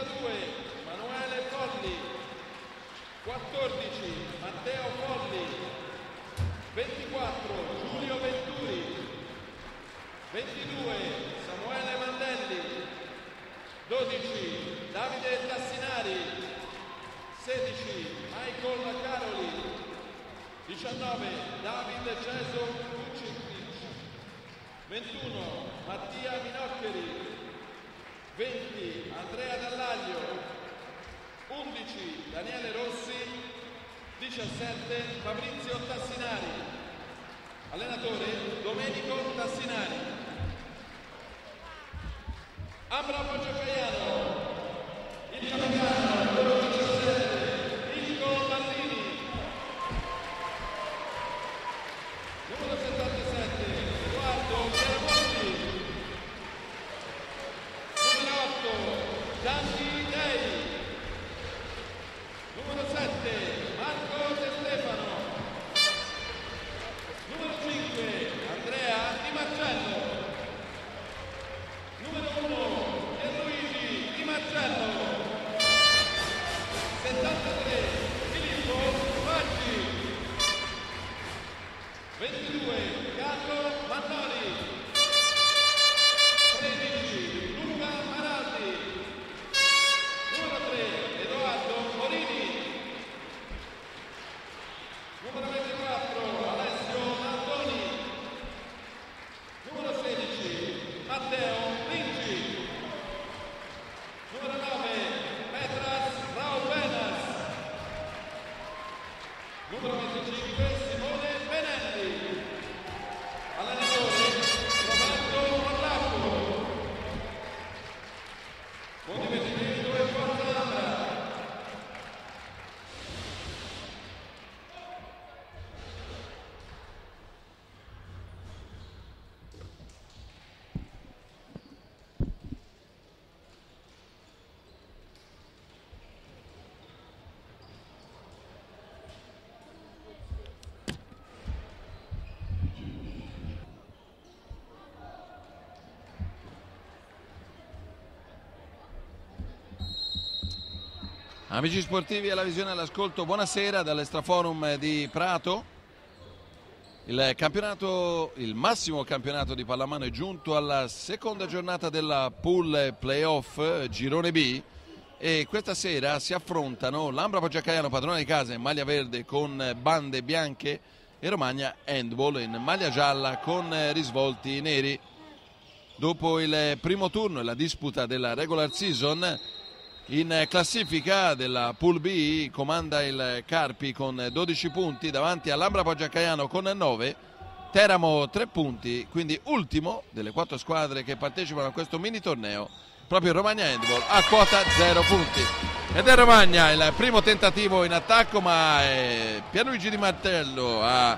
32 Emanuele Folli, 14 Matteo Folli, 24 Giulio Venturi, 22 Samuele Mandelli, 12 Davide Tassinari, 16 Michael Caroli, 19 David Ceso Vucicic, 21 Mattia Minoccheri, 20 Andrea Dallaglio, 11 Daniele Rossi, 17 Fabrizio Tassinari. Allenatore Domenico Tassinari. Ambra Poggiocagliano, il capitano numero 17 Nico Mallini, numero 77 Edoardo Chiaramonti, numero 8 Gianni Dei, numero 7 Marco De Stefano, numero 5 Andrea Di Marcello, numero 1 Pierluigi Di Marcello, 73 Filippo Faggi, 22 Carlo Mannoli, 13 Luca Maraldi, numero 3 Edoardo Morini, numero 24 Alessio Antoni, numero 16 Matteo Vinci, numero 9 Petras Raubenas, numero 25 Simone Benelli. Allenatore Roberto Morlacco. Buon divertimento e forza Ambra. Amici sportivi alla visione e all'ascolto, buonasera dall'Estraforum di Prato. Il massimo campionato di pallamano è giunto alla seconda giornata della pool playoff girone B e questa sera si affrontano l'Ambra Poggiocagliano, padrona di casa, in maglia verde con bande bianche, e Romagna Handball in maglia gialla con risvolti neri. Dopo il primo turno e la disputa della regular season, in classifica della Pool B comanda il Carpi con 12 punti davanti all'Ambra Poggiocagliano con 9, Teramo 3 punti, quindi ultimo delle 4 squadre che partecipano a questo mini torneo, proprio Romagna Handball a quota 0 punti. Ed è Romagna il primo tentativo in attacco, ma è Pierluigi Di Martello a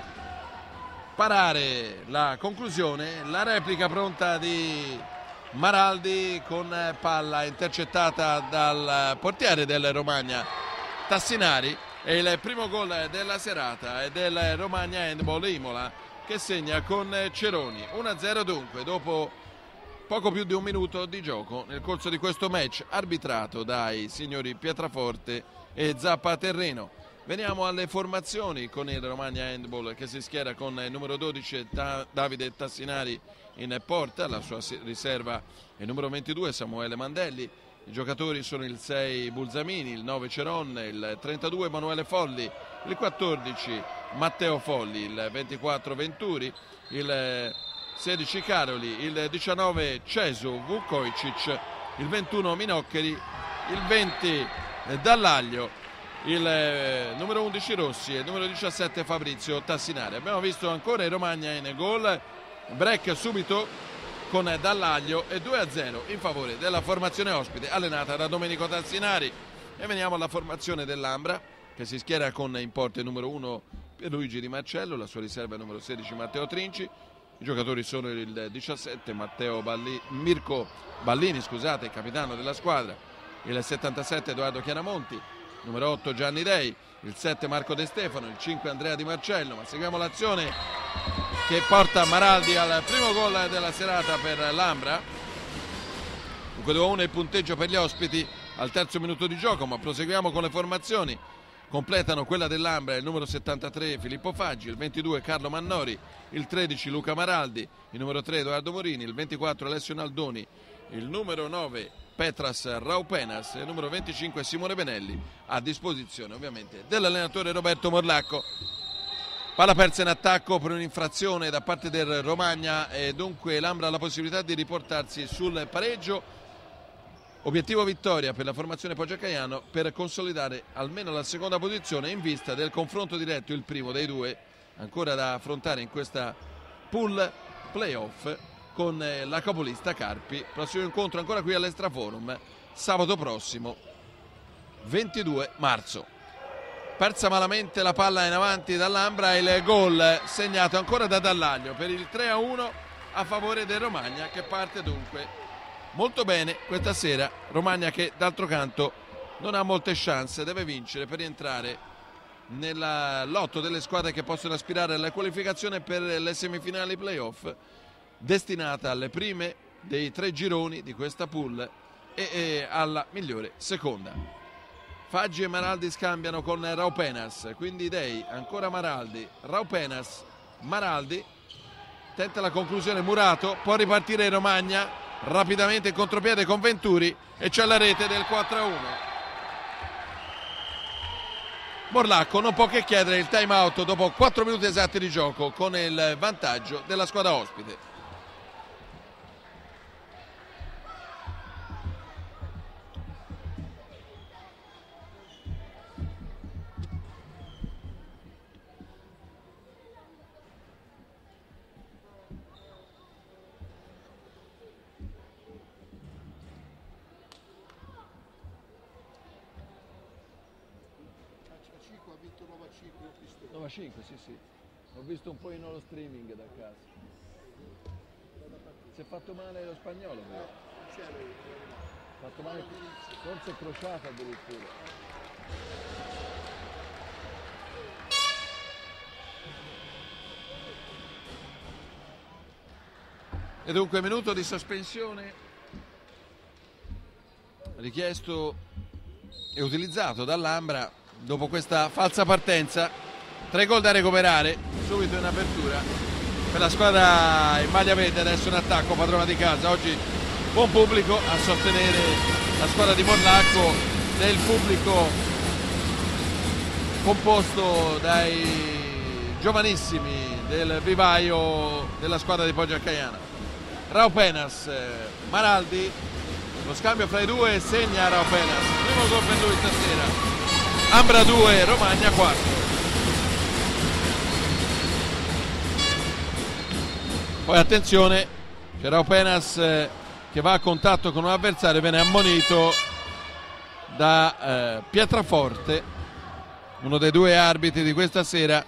parare la conclusione, la replica pronta di Maraldi con palla intercettata dal portiere del Romagna Tassinari, e il primo gol della serata è del Romagna Handball Imola che segna con Ceroni. 1-0 dunque dopo poco più di un minuto di gioco nel corso di questo match arbitrato dai signori Pietraforte e Zappaterreno. Veniamo alle formazioni con il Romagna Handball che si schiera con il numero 12 Davide Tassinari in porta, la sua riserva è il numero 22 Samuele Mandelli. I giocatori sono il 6 Bulzamini, il 9 Ceron, il 32 Emanuele Folli, il 14 Matteo Folli, il 24 Venturi, il 16 Caroli, il 19 Cesu Vukoicic, il 21 Minoccheri, il 20 Dallaglio, il numero 11 Rossi e il numero 17 Fabrizio Tassinari. Abbiamo visto ancora il Romagna in gol, break subito con Dallaglio e 2-0 in favore della formazione ospite allenata da Domenico Tassinari. E veniamo alla formazione dell'Ambra che si schiera con in porta il numero 1 Pierluigi Di Marcello, la sua riserva è il numero 16 Matteo Trinci. I giocatori sono il 17 Mirko Ballini, il capitano della squadra, il 77 Edoardo Chiaramonti, numero 8 Gianni Dei, il 7 Marco De Stefano, il 5 Andrea Di Marcello. Ma seguiamo l'azione che porta Maraldi al primo gol della serata per l'Ambra. Dunque 2-1 il punteggio per gli ospiti al terzo minuto di gioco, ma proseguiamo con le formazioni. Completano quella dell'Ambra il numero 73 Filippo Faggi, il 22 Carlo Mannori, il 13 Luca Maraldi, il numero 3 Edoardo Morini, il 24 Alessio Naldoni, il numero 9 Petras Raupenas e il numero 25 Simone Benelli, a disposizione ovviamente dell'allenatore Roberto Morlacco. Palla persa in attacco per un'infrazione da parte del Romagna e dunque l'Ambra ha la possibilità di riportarsi sul pareggio. Obiettivo vittoria per la formazione Poggiacaiano per consolidare almeno la seconda posizione in vista del confronto diretto, il primo dei due ancora da affrontare in questa pool playoff con la capolista Carpi. Prossimo incontro ancora qui all'Extraforum sabato prossimo 22 marzo. Persa malamente la palla in avanti dall'Ambra, il gol segnato ancora da Dall'Aglio per il 3-1 a favore del Romagna, che parte dunque molto bene questa sera. Romagna che d'altro canto non ha molte chance, deve vincere per rientrare nella lotto delle squadre che possono aspirare alla qualificazione per le semifinali playoff, destinata alle prime dei 3 gironi di questa pool e alla migliore seconda. Faggi e Maraldi scambiano con Raupenas, quindi Dei, ancora Maraldi, Raupenas, Maraldi, tenta la conclusione Murato, può ripartire Romagna, rapidamente in contropiede con Venturi e c'è la rete del 4-1. Morlacco non può che chiedere il time out dopo 4 minuti esatti di gioco con il vantaggio della squadra ospite. Nova 5, sì. Ho visto un po' in lo streaming da casa. Si è fatto male lo Spagnolo, però. Fatto male, forse crociato addirittura. E dunque minuto di sospensione richiesto e utilizzato dall'Ambra dopo questa falsa partenza. 3 gol da recuperare subito in apertura per la squadra in maglia verde, adesso in attacco, padrona di casa. Oggi buon pubblico a sostenere la squadra di Morlacco, del pubblico composto dai giovanissimi del vivaio della squadra di Poggiacaiana. Raupenas, Maraldi, lo scambio fra i due, segna Raupenas, primo gol per lui stasera. Ambra 2, Romagna 4. Poi attenzione, c'è Raupenas che va a contatto con un avversario, viene ammonito da Pietraforte, uno dei 2 arbitri di questa sera,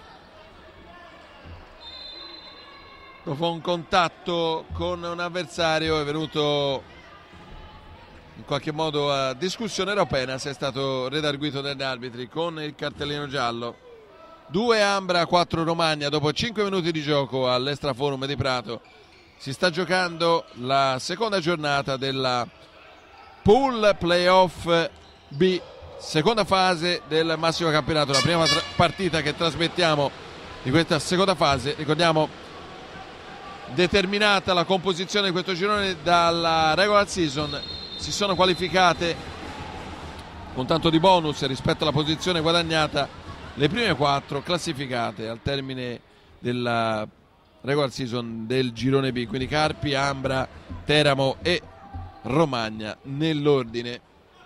dopo un contatto con un avversario è venuto in qualche modo a discussione. Raupenas è stato redarguito dagli arbitri con il cartellino giallo. 2 Ambra, 4 Romagna dopo 5 minuti di gioco all'Extraforum di Prato. Si sta giocando la seconda giornata della Pool Playoff B, seconda fase del massimo campionato, la prima partita che trasmettiamo di questa seconda fase. Ricordiamo, determinata la composizione di questo girone dalla regular season, si sono qualificate con tanto di bonus rispetto alla posizione guadagnata le prime 4 classificate al termine della regular season del girone B, quindi Carpi, Ambra, Teramo e Romagna nell'ordine.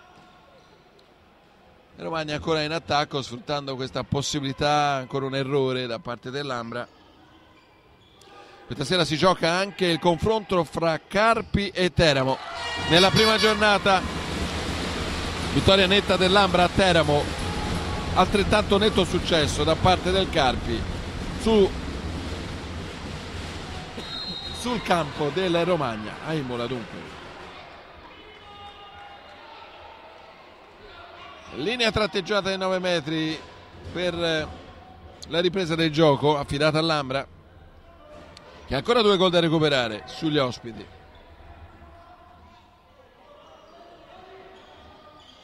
Romagna ancora in attacco, sfruttando questa possibilità, ancora un errore da parte dell'Ambra. Questa sera si gioca anche il confronto fra Carpi e Teramo. Nella prima giornata vittoria netta dell'Ambra a Teramo, altrettanto netto successo da parte del Carpi sul campo del Romagna a Imola. Dunque linea tratteggiata di 9 metri per la ripresa del gioco affidata all'Ambra, che ha ancora 2 gol da recuperare sugli ospiti.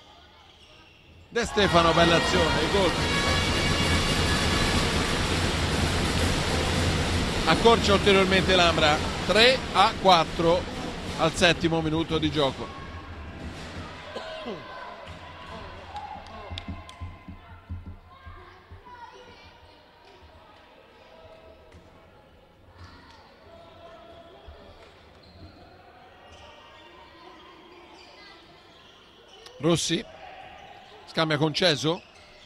De Stefano, bella azione, il gol. Accorcia ulteriormente l'Ambra, 3-4 al 7° minuto di gioco. Rossi scambia con Ceso,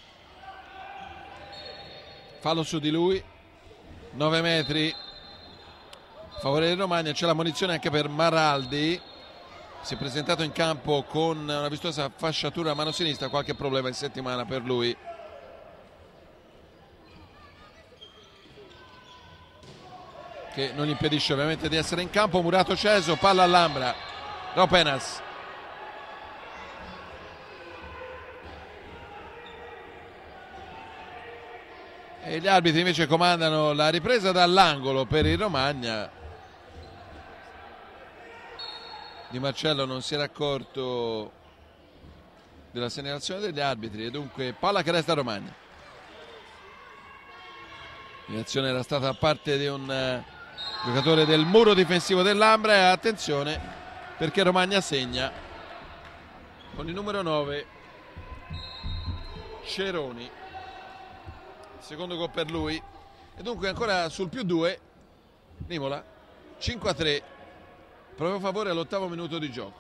fallo su di lui, 9 metri a favore di Romagna. C'è la munizione anche per Maraldi, si è presentato in campo con una vistosa fasciatura a mano sinistra, qualche problema in settimana per lui. Che non gli impedisce ovviamente di essere in campo. Murato Ceso, palla all'Ambra, Ropenas. E gli arbitri invece comandano la ripresa dall'angolo per il Romagna. Di Marcello non si era accorto della segnalazione degli arbitri e dunque palla che resta a Romagna. L'azione era stata da parte di un giocatore del muro difensivo dell'Ambra, e attenzione perché Romagna segna con il numero 9 Ceroni. Secondo gol per lui e dunque ancora sul +2 Imola, 5-3, proprio a favore all'8° minuto di gioco.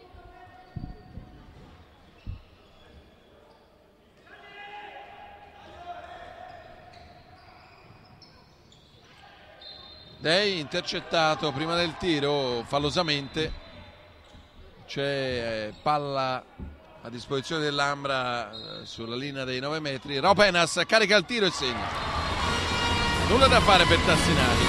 Dei intercettato prima del tiro fallosamente, c'è palla a disposizione dell'Ambra sulla linea dei 9 metri. Ropenas carica il tiro e segna. Nulla da fare per Tassinari.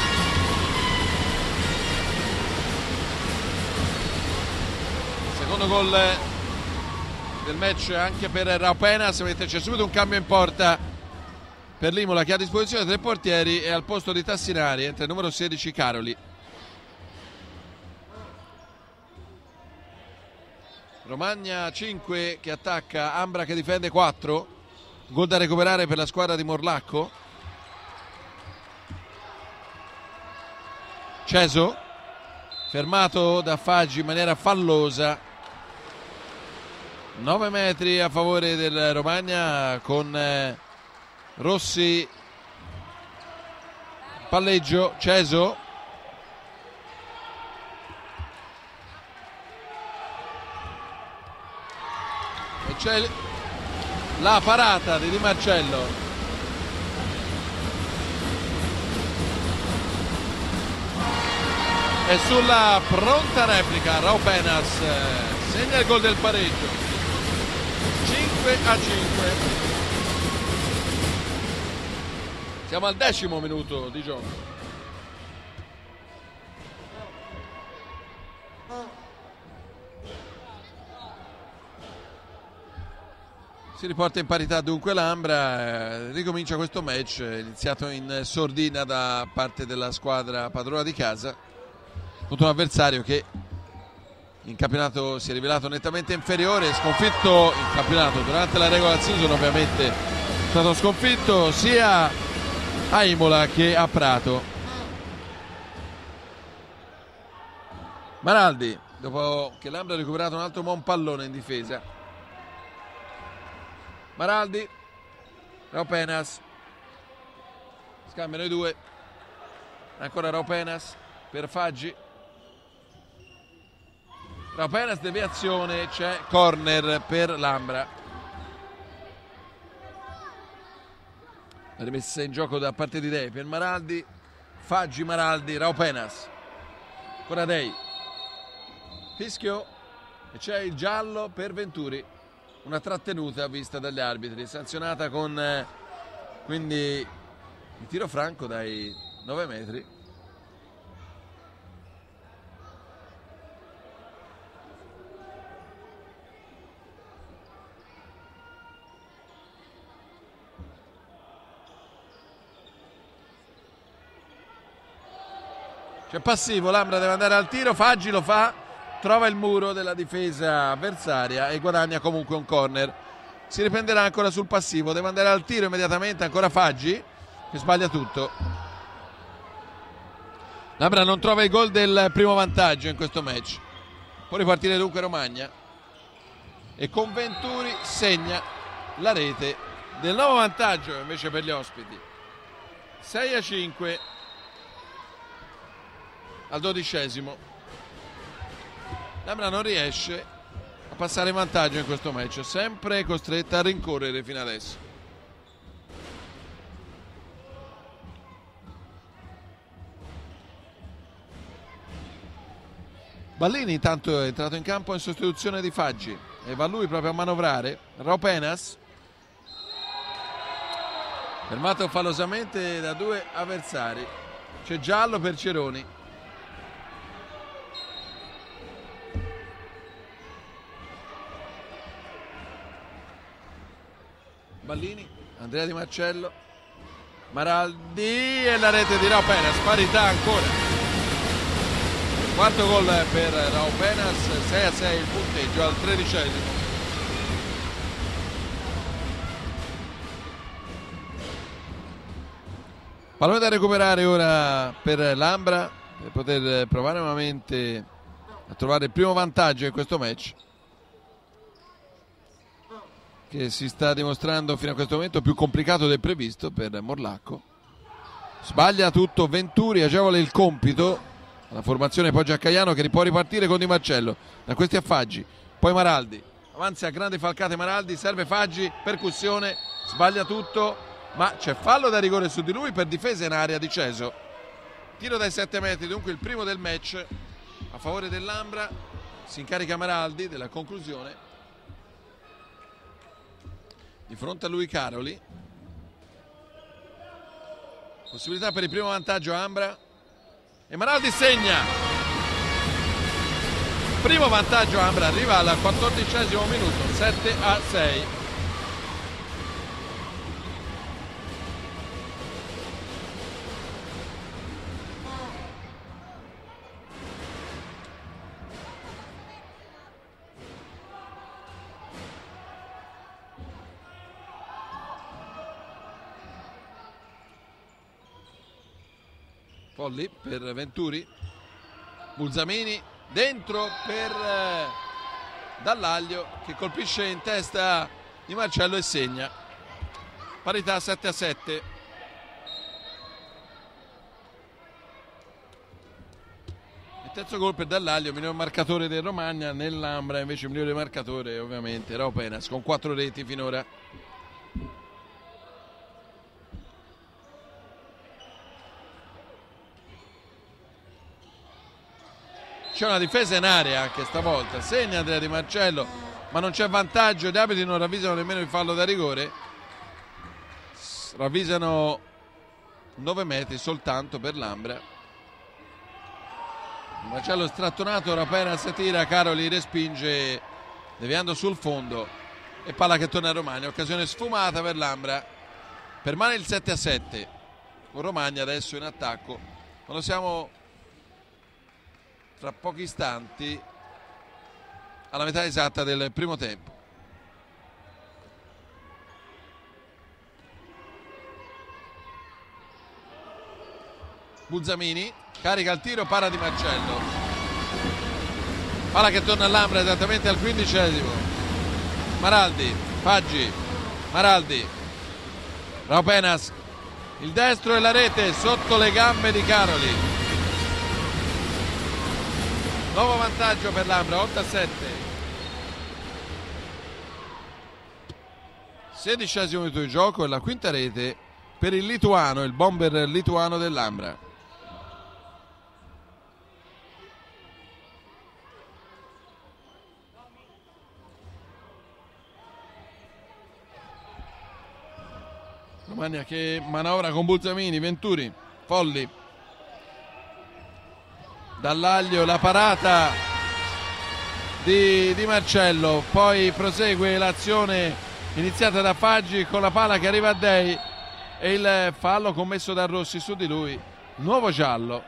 Secondo gol del match anche per Ropenas, mentre c'è subito un cambio in porta per l'Imola, che ha a disposizione 3 portieri, e al posto di Tassinari entra il numero 16 Caroli. Romagna 5 che attacca, Ambra che difende 4. Gol da recuperare per la squadra di Morlacco. Ceso fermato da Faggi in maniera fallosa. 9 metri a favore del Romagna con Rossi, palleggio. Ceso e c'è la parata di Di Marcello. E sulla pronta replica Ropenas segna il gol del pareggio, 5-5. Siamo al 10° minuto di gioco. Si riporta in parità dunque l'Ambra, ricomincia questo match iniziato in sordina da parte della squadra padrona di casa contro un avversario che in campionato si è rivelato nettamente inferiore, sconfitto in campionato durante la regular season, ovviamente è stato sconfitto sia a Imola che a Prato. Maraldi, dopo che l'Ambra ha recuperato un altro buon pallone in difesa. Maraldi, Ropenas, scambiano i due, ancora Ropenas per Faggi. Ropenas, deviazione, c'è corner per l'Ambra. La rimessa in gioco da parte di Dei per Maraldi, Faggi, Maraldi, Ropenas, ancora Dei, fischio e c'è il giallo per Venturi. Una trattenuta vista dagli arbitri, sanzionata con quindi il tiro franco dai 9 metri. C'è passivo, l'Ambra deve andare al tiro, Faggi lo fa, trova il muro della difesa avversaria e guadagna comunque un corner si riprenderà ancora sul passivo, deve andare al tiro immediatamente, ancora Faggi che sbaglia tutto. Lambra non trova il gol del primo vantaggio in questo match. Può ripartire dunque Romagna e con Venturi segna la rete del nuovo vantaggio invece per gli ospiti. 6-5 al 12°. Lambra non riesce a passare in vantaggio in questo match, sempre costretta a rincorrere fino adesso. Ballini intanto è entrato in campo in sostituzione di Faggi e va lui proprio a manovrare. Raupenas, fermato fallosamente da due avversari, c'è giallo per Ceroni. Ballini, Andrea Di Marcello, Maraldi e la rete di Raupenas, parità ancora. Quarto gol per Raupenas, 6-6 il punteggio al 13°. Pallone da recuperare ora per Lambra per poter provare nuovamente a trovare il primo vantaggio in questo match, che si sta dimostrando fino a questo momento più complicato del previsto per Morlacco. Sbaglia tutto Venturi, agevole il compito. La formazione poi Giaccaiano che può ripartire con Di Marcello, da questi a Faggi, poi Maraldi, avanza a grandi falcate Maraldi, serve Faggi, percussione, sbaglia tutto, ma c'è fallo da rigore su di lui per difesa in area di Ceso. Tiro dai 7 metri, dunque il primo del match a favore dell'Ambra, si incarica Maraldi della conclusione, di fronte a lui Caroli, possibilità per il primo vantaggio Ambra. E Maraldi segna, primo vantaggio Ambra, arriva al 14° minuto, 7-6. Folli per Venturi, Bulzamini dentro per Dallaglio che colpisce in testa Di Marcello e segna, parità 7-7. Il terzo gol per Dallaglio, miglior marcatore del Romagna. Nell'Ambra invece il migliore marcatore ovviamente Raupenas con 4 reti finora. C'è una difesa in area anche stavolta, segna Andrea Di Marcello, ma non c'è vantaggio, gli arbitri non ravvisano nemmeno il fallo da rigore, ravvisano 9 metri soltanto per l'Ambra. Di Marcello strattonato, Raupenas tira, Caroli respinge deviando sul fondo e palla che torna a Romagna, occasione sfumata per l'Ambra, permane il 7-7 con Romagna adesso in attacco, quando siamo tra pochi istanti alla metà esatta del primo tempo. Bulzamini carica il tiro, para Di Marcello, palla che torna all'Ambra esattamente al 15°. Maraldi, Faggi, Maraldi, Raupenas, il destro e la rete sotto le gambe di Caroli. Nuovo vantaggio per l'Ambra, 8-7. 16° minuto di gioco e la quinta rete per il lituano, il bomber lituano dell'Ambra. Romagna che manovra con Bulzamini, Venturi, Folli, Dallaglio, la parata di Marcello, poi prosegue l'azione iniziata da Faggi con la palla che arriva a Dei e il fallo commesso da Rossi su di lui, nuovo giallo.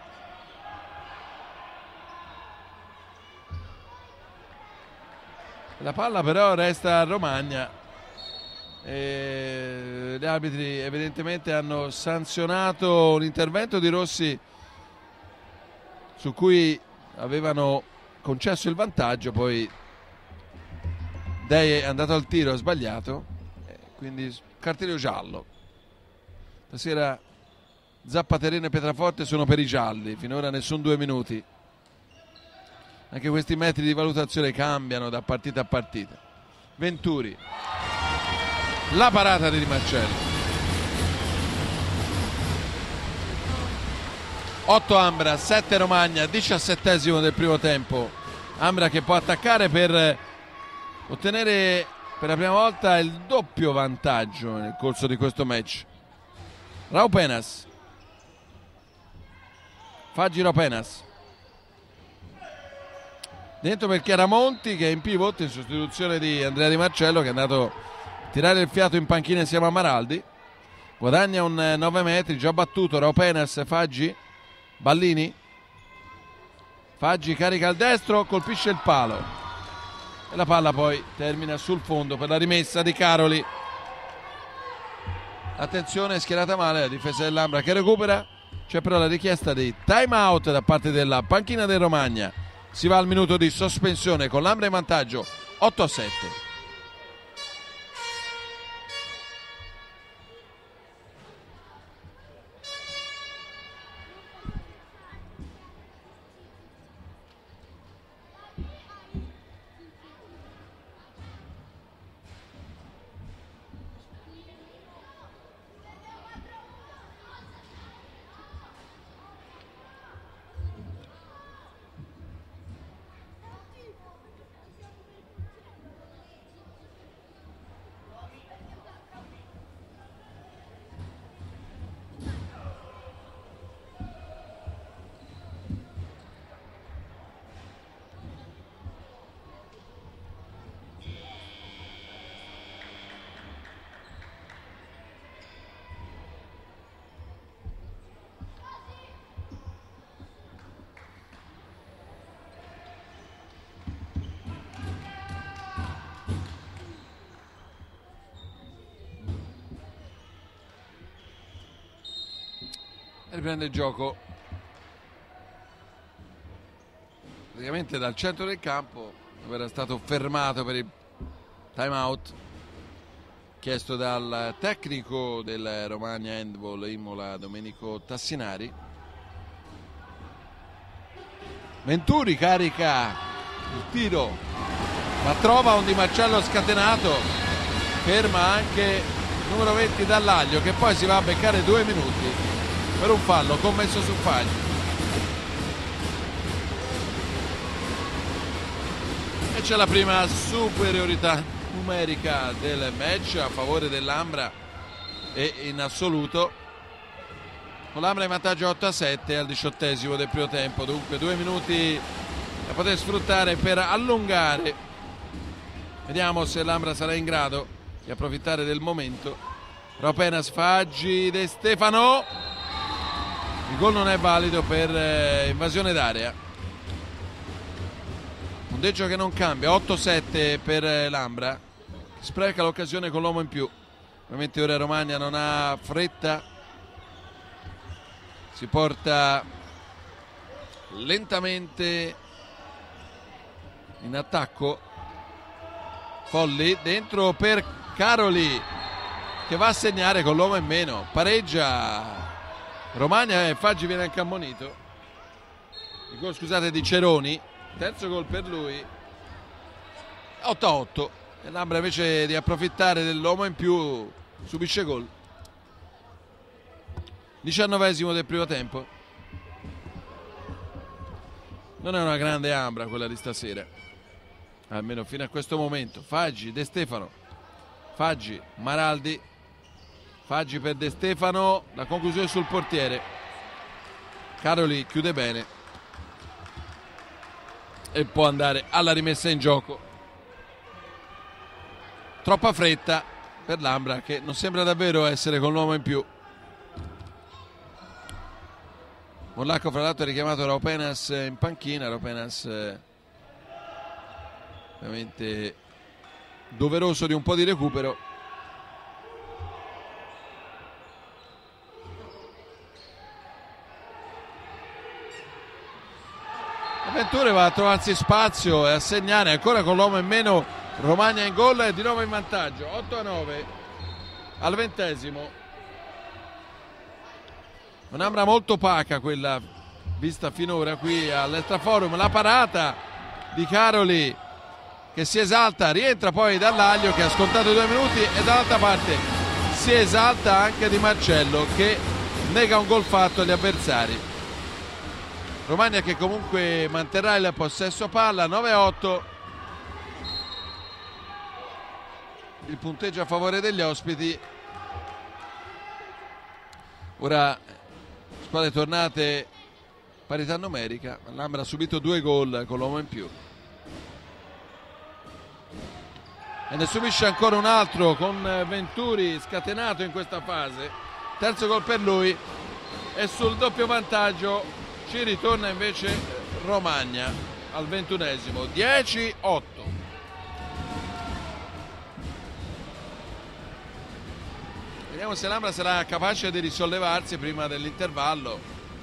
La palla però resta a Romagna Gli arbitri evidentemente hanno sanzionato un intervento di Rossi su cui avevano concesso il vantaggio, poi Dei è andato al tiro, ha sbagliato, quindi cartellino giallo. Stasera Zappaterino e Pietraforte sono per i gialli, finora nessun 2 minuti. Anche questi metri di valutazione cambiano da partita a partita. Venturi, la parata di Di Marcello. 8 Ambra, 7 Romagna, 17esimo del primo tempo. Ambra che può attaccare per ottenere per la prima volta il doppio vantaggio nel corso di questo match. Raul Penas, Faggi Raul Penas dentro per Chiaramonti che è in pivot in sostituzione di Andrea Di Marcello, che è andato a tirare il fiato in panchina insieme a Maraldi. Guadagna un 9 metri, già battuto Raul Penas. Faggi, Ballini, Faggi carica al destro, colpisce il palo e la palla poi termina sul fondo per la rimessa di Caroli. Attenzione, schierata male la difesa dell'Ambra che recupera. C'è però la richiesta di time out da parte della panchina del Romagna. Si va al minuto di sospensione con l'Ambra in vantaggio 8-7. Riprende il gioco praticamente dal centro del campo, dove era stato fermato per il time out chiesto dal tecnico del Romagna Handball Imola Domenico Tassinari. Venturi carica il tiro, ma trova un Di Marcello scatenato, ferma anche il numero 20 Dall'Aglio, che poi si va a beccare 2 minuti per un fallo commesso su Faggi. E c'è la prima superiorità numerica del match a favore dell'Ambra e in assoluto, con l'Ambra in vantaggio 8-7 al 18esimo del primo tempo. Dunque 2 minuti da poter sfruttare per allungare. Vediamo se l'Ambra sarà in grado di approfittare del momento. Ropenas, Faggi, De Stefano. Il gol non è valido per invasione d'area. Punteggio che non cambia, 8-7 per l'Ambra, spreca l'occasione con l'uomo in più. Ovviamente ora Romagna non ha fretta, si porta lentamente in attacco. Folli dentro per Caroli che va a segnare con l'uomo in meno, pareggia Romagna e Faggi viene anche ammonito. Il gol, scusate, di Ceroni, terzo gol per lui. 8-8 e l'Ambra invece di approfittare dell'uomo in più subisce gol. 19esimo del primo tempo. Non è una grande Ambra quella di stasera, almeno fino a questo momento. Faggi, De Stefano, Faggi, Maraldi, Faggi per De Stefano, la conclusione sul portiere. Caroli chiude bene e può andare alla rimessa in gioco. Troppa fretta per l'Ambra che non sembra davvero essere con l'uomo in più. Mollacco fra l'altro ha richiamato Raupenas in panchina. Raupenas ovviamente doveroso di un po' di recupero. Venturi va a trovarsi spazio e a segnare ancora con l'uomo in meno. Romagna in gol e di nuovo in vantaggio 8-9 al 20°. Un'ambra molto opaca quella vista finora qui all'Extraforum. La parata di Caroli che si esalta, rientra poi Dall'Aglio che ha scontato 2 minuti, e dall'altra parte si esalta anche Di Marcello che nega un gol fatto agli avversari. Romagna che comunque manterrà il possesso palla. 9-8 il punteggio a favore degli ospiti. Ora squadre tornate parità numerica. L'Ambra ha subito 2 gol con l'uomo in più e ne subisce ancora un altro con Venturi scatenato in questa fase. Terzo gol per lui e sul doppio vantaggio ci ritorna invece Romagna al 21°. 10-8. Vediamo se l'Ambra sarà capace di risollevarsi prima dell'intervallo.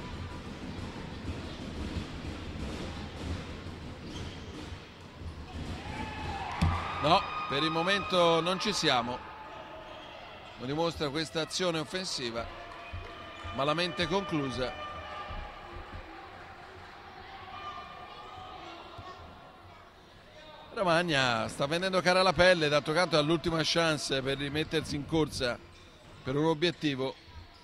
No, per il momento non ci siamo. Lo dimostra questa azione offensiva malamente conclusa. Romagna sta vendendo cara la pelle, d'altro canto ha l'ultima chance per rimettersi in corsa per un obiettivo.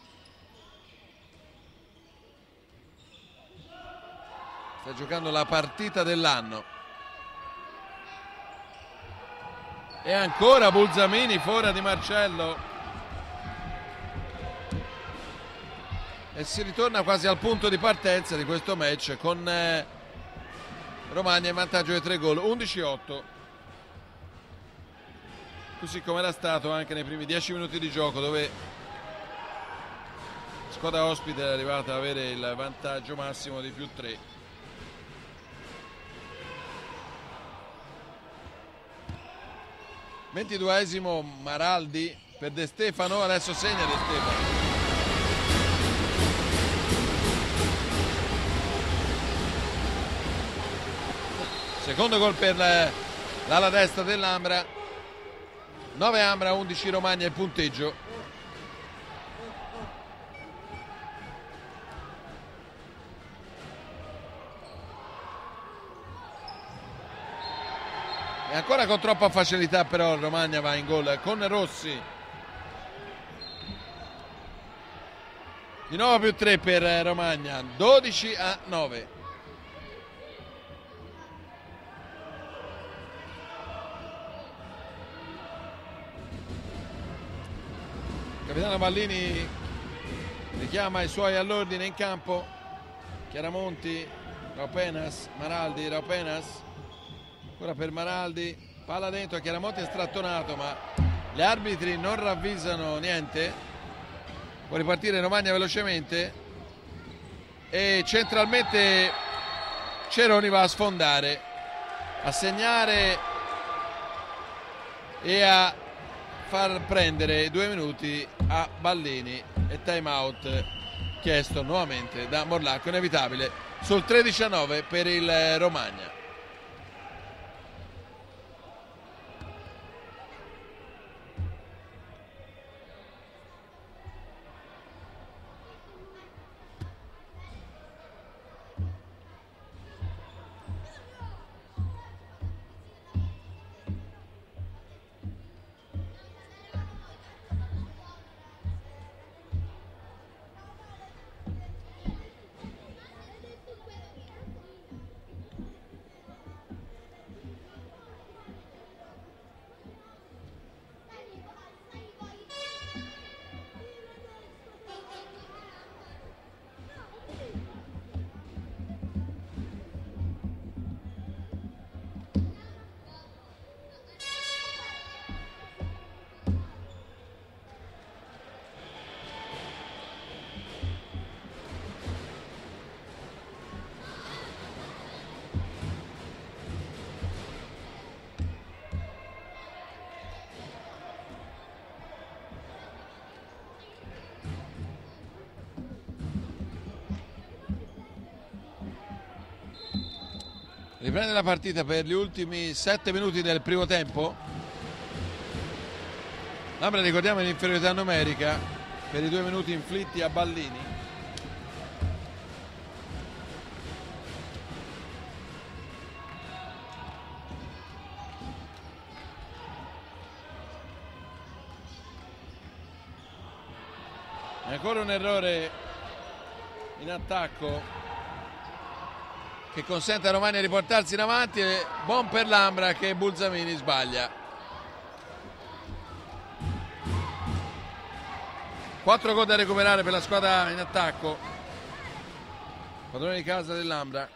Sta giocando la partita dell'anno. E ancora Bulzamini fuori Di Marcello. E si ritorna quasi al punto di partenza di questo match con Romagna in vantaggio di 3 gol. 11-8. Così come era stato anche nei primi 10 minuti di gioco, dove la squadra ospite è arrivata ad avere il vantaggio massimo di +3. Ventiduesimo Maraldi per De Stefano, adesso segna De Stefano. Secondo gol per l'ala destra dell'Ambra. 9 Ambra, 11 Romagna il punteggio. E ancora con troppa facilità però Romagna va in gol con Rossi. Di nuovo +3 per Romagna. 12-9. Capitano Ballini richiama i suoi all'ordine in campo. Chiaramonti, Raupenas, Maraldi, Raupenas, ancora per Maraldi, palla dentro, Chiaramonti è strattonato ma gli arbitri non ravvisano niente. Può ripartire Romagna velocemente e centralmente Ceroni va a sfondare, a segnare e a far prendere 2 minuti a Ballini e time out chiesto nuovamente da Morlacco, inevitabile sul 13-9 per il Romagna. Riprende la partita per gli ultimi 7 minuti del primo tempo. Lambra, ricordiamo, in inferiorità numerica per i 2 minuti inflitti a Ballini. E ancora un errore in attacco che consente a Romagna di riportarsi in avanti. Buon per Lambra che Bulzamini sbaglia. 4 gol da recuperare per la squadra in attacco, padrone di casa dell'Ambra.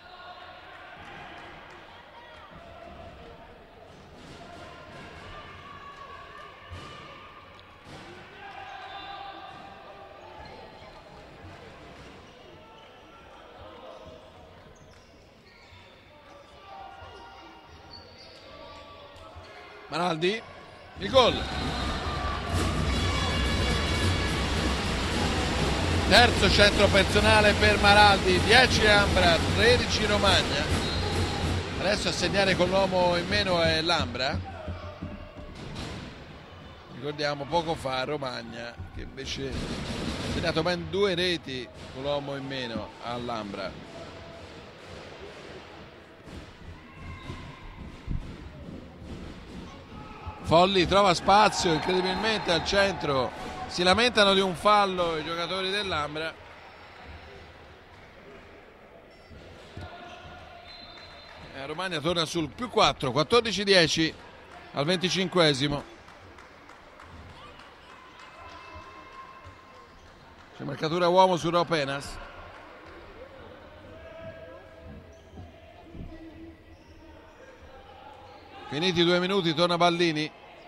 Maraldi, il gol. Terzo centro personale per Maraldi, 10 Ambra, 13 Romagna. Adesso a segnare con l'uomo in meno è l'Ambra. Ricordiamo poco fa Romagna che invece ha segnato ben 2 reti con l'uomo in meno all'Ambra. Folli trova spazio incredibilmente al centro, si lamentano di un fallo i giocatori dell'Ambra. Romagna torna sul più 4, 14-10 al 25esimo. C'è marcatura uomo su Ropenas. Finiti i 2 minuti, torna Ballini.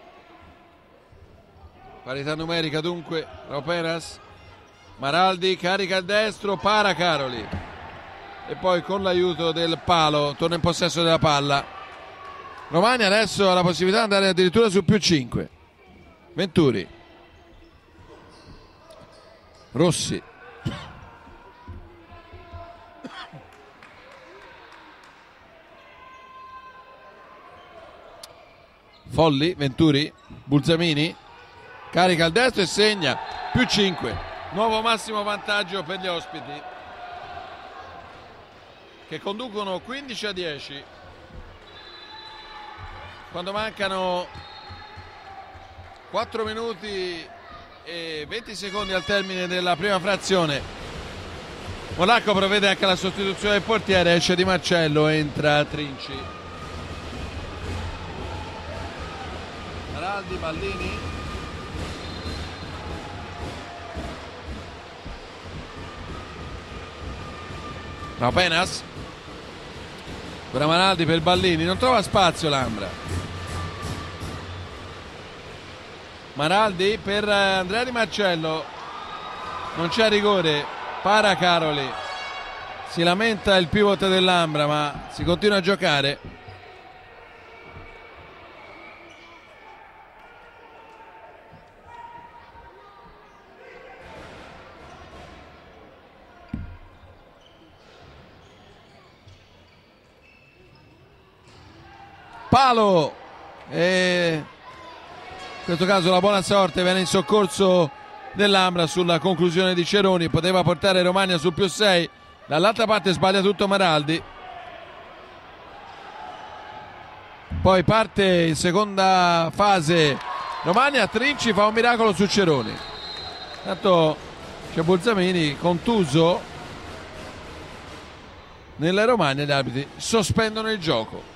Parità numerica dunque. Ropenas, Maraldi carica il destro, para Caroli e poi con l'aiuto del palo torna in possesso della palla. Romagna adesso ha la possibilità di andare addirittura su più 5. Venturi, Rossi, Folli, Venturi, Bulzamini carica il destro e segna più 5. Nuovo massimo vantaggio per gli ospiti che conducono 15-10 quando mancano 4 minuti e 20 secondi al termine della prima frazione. Monaco provvede anche alla sostituzione del portiere, esce Di Marcello, entra Trinci. Maraldi, Ballini, Ropenas, ora Maraldi per Ballini, non trova spazio l'Ambra. Maraldi per Andrea Di Marcello, non c'è rigore, para Caroli, si lamenta il pivot dell'Ambra ma si continua a giocare. Palo e in questo caso la buona sorte viene in soccorso dell'Ambra sulla conclusione di Ceroni, poteva portare Romagna sul più 6, dall'altra parte sbaglia tutto Maraldi, poi parte in seconda fase Romagna, Trinci fa un miracolo su Ceroni, tanto c'è Bulzamini contuso nella Romagna, gli arbitri sospendono il gioco.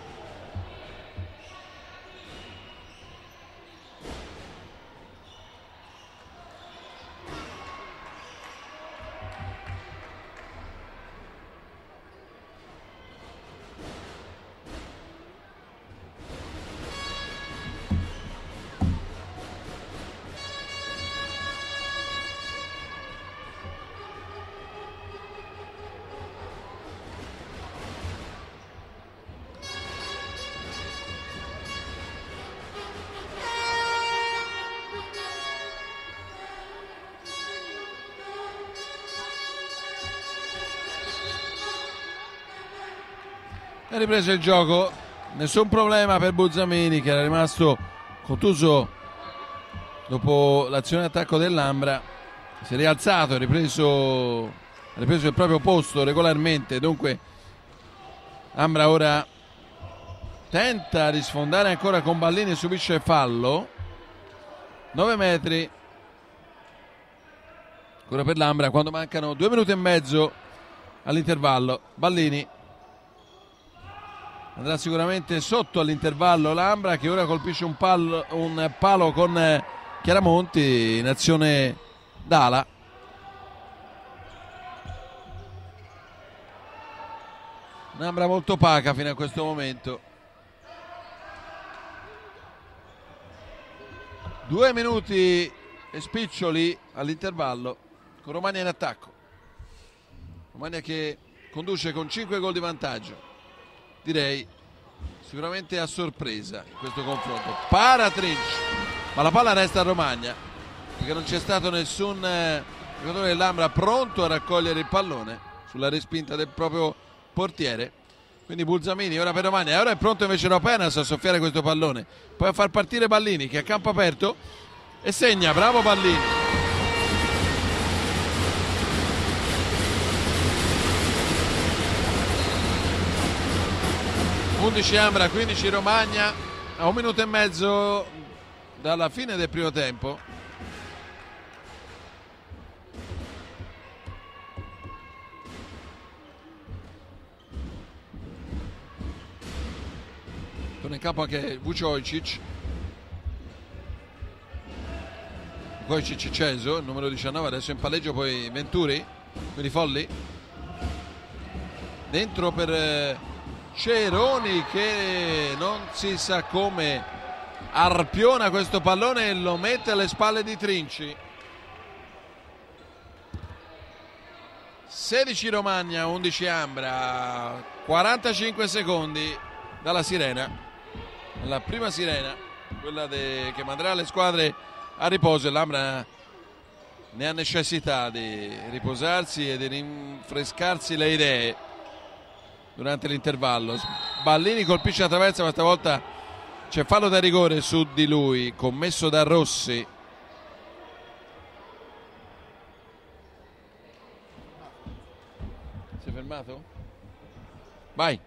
Ha ripreso il gioco, nessun problema per Buzzamini che era rimasto contuso dopo l'azione d'attacco dell'Ambra. Si è rialzato, ha ripreso il proprio posto regolarmente. Dunque Ambra ora tenta di sfondare ancora con Ballini e subisce fallo. 9 metri ancora per l'Ambra quando mancano 2 minuti e mezzo all'intervallo. Ballini andrà sicuramente sotto all'intervallo l'Ambra, che ora colpisce un palo con Chiaramonti in azione d'ala. Un'Ambra molto opaca fino a questo momento. 2 minuti e spiccioli all'intervallo con Romagna in attacco. Romagna che conduce con 5 gol di vantaggio. Direi sicuramente a sorpresa in questo confronto. Para Trinci, ma la palla resta a Romagna perché non c'è stato nessun giocatore dell'Ambra pronto a raccogliere il pallone sulla respinta del proprio portiere. Quindi Buzzamini ora per Romagna, e ora è pronto invece Ropenas a soffiare questo pallone, poi a far partire Ballini che a campo aperto e segna. Bravo Ballini. Ambra, 15 Romagna, a 1 minuto e mezzo dalla fine del primo tempo. Torna in campo anche Vucojcic. Vucojcic Ceso, il numero 19, adesso in palleggio poi Venturi, quindi Folli. Dentro per Ceroni che non si sa come arpiona questo pallone e lo mette alle spalle di Trinci. 16 Romagna, 11 Ambra, 45 secondi dalla sirena, la prima sirena, quella che manderà le squadre a riposo, e l'Ambra ne ha necessità di riposarsi e di rinfrescarsi le idee durante l'intervallo. Ballini colpisce la traversa, ma stavolta c'è fallo da rigore su di lui commesso da Rossi. Si è fermato? Vai.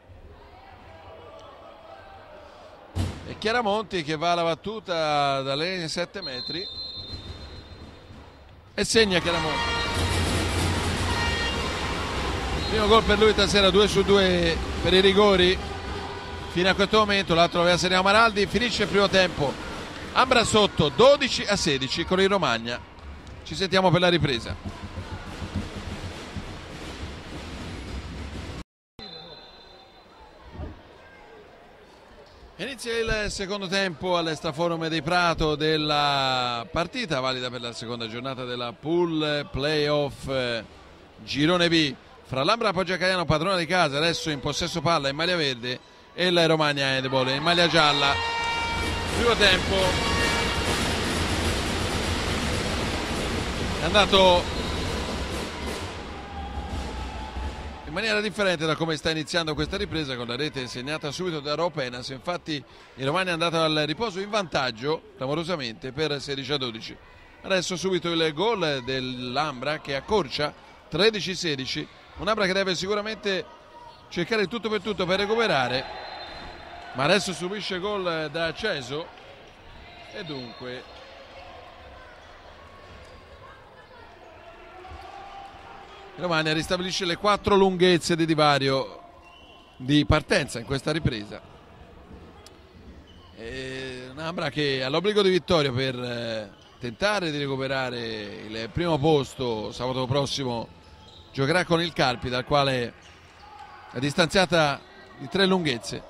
E Chiaramonti che va alla battuta dalle linee 7 metri e segna Chiaramonti. Primo gol per lui stasera, 2 su 2 per i rigori fino a questo momento. L'altro aveva segnato Maraldi. Finisce il primo tempo, Ambra sotto 12-16 con il Romagna. Ci sentiamo per la ripresa. Inizia il secondo tempo all'Estraforum di Prato della partita valida per la seconda giornata della pool playoff girone B fra l'Ambra Poggioacaiano, padrona di casa, adesso in possesso palla in maglia verde, e il Romagna Handball in maglia gialla. Primo tempo è andato in maniera differente da come sta iniziando questa ripresa, con la rete segnata subito da Ropenas. Infatti il Romagna è andato al riposo in vantaggio clamorosamente per 16-12. Adesso subito il gol dell'Ambra che accorcia 13-16. Un'Ambra che deve sicuramente cercare il tutto per tutto per recuperare, ma adesso subisce gol da Ceso e dunque Romagna ristabilisce le 4 lunghezze di divario di partenza in questa ripresa. Un'Ambra che ha l'obbligo di vittoria per tentare di recuperare il primo posto. Sabato prossimo giocherà con il Carpi, dal quale è distanziata di 3 lunghezze.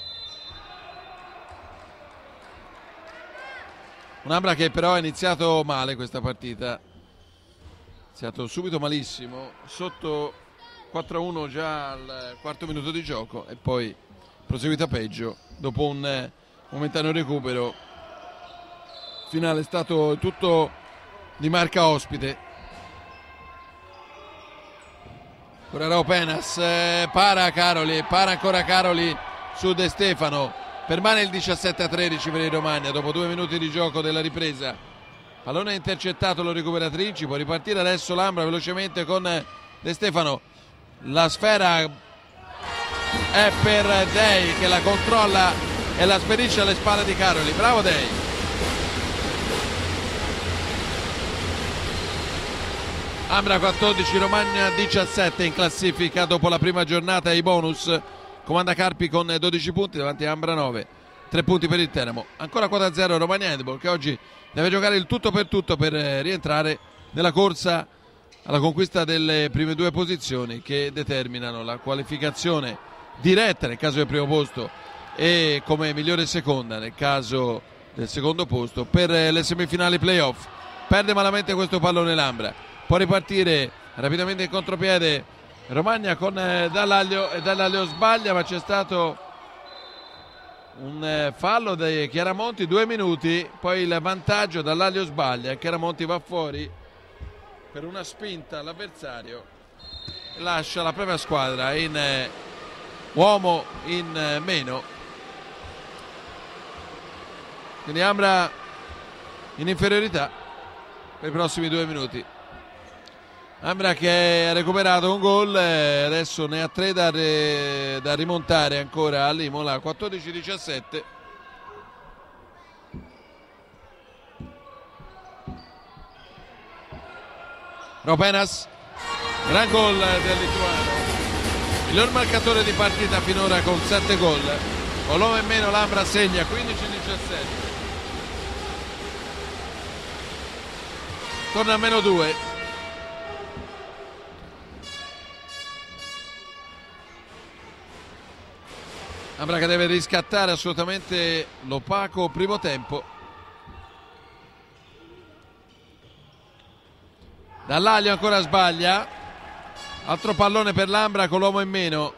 Un'Ambra che però ha iniziato male questa partita, ha iniziato subito malissimo, sotto 4-1 già al quarto minuto di gioco e poi proseguita peggio dopo un momentaneo recupero. Il finale è stato tutto di marca ospite. Ancora Raupenas, para Caroli, para ancora Caroli su De Stefano, permane il 17-13 per il Romagna dopo 2 minuti di gioco della ripresa. Pallone intercettato, lo recupera Trinci, può ripartire adesso Lambra velocemente con De Stefano, la sfera è per Dei che la controlla e la spedisce alle spalle di Caroli, bravo Dei. Ambra 14, Romagna 17 in classifica dopo la prima giornata e i bonus. Comanda Carpi con 12 punti davanti a Ambra 9, 3 punti per il Teramo. Ancora quota 0 Romagna Handball che oggi deve giocare il tutto per rientrare nella corsa alla conquista delle prime 2 posizioni che determinano la qualificazione diretta nel caso del primo posto e come migliore seconda nel caso del secondo posto per le semifinali playoff. Perde malamente questo pallone Lambra, può ripartire rapidamente in contropiede Romagna con Dallaglio e Dallaglio sbaglia, ma c'è stato un fallo di Chiaramonti, 2 minuti, poi il vantaggio, Dallaglio sbaglia e Chiaramonti va fuori per una spinta all'avversario, lascia la propria squadra in uomo in meno, quindi Ambra in inferiorità per i prossimi 2 minuti. Ambra che ha recuperato un gol, adesso ne ha 3 da rimontare ancora all'Imola, 14-17. Raupenas, gran gol del lituano, il loro marcatore di partita finora con 7 gol, con l'uomo in meno l'Ambra segna 15-17. Torna a meno 2. Ambra che deve riscattare assolutamente l'opaco primo tempo. Dallaglio ancora sbaglia, altro pallone per l'Ambra con l'uomo in meno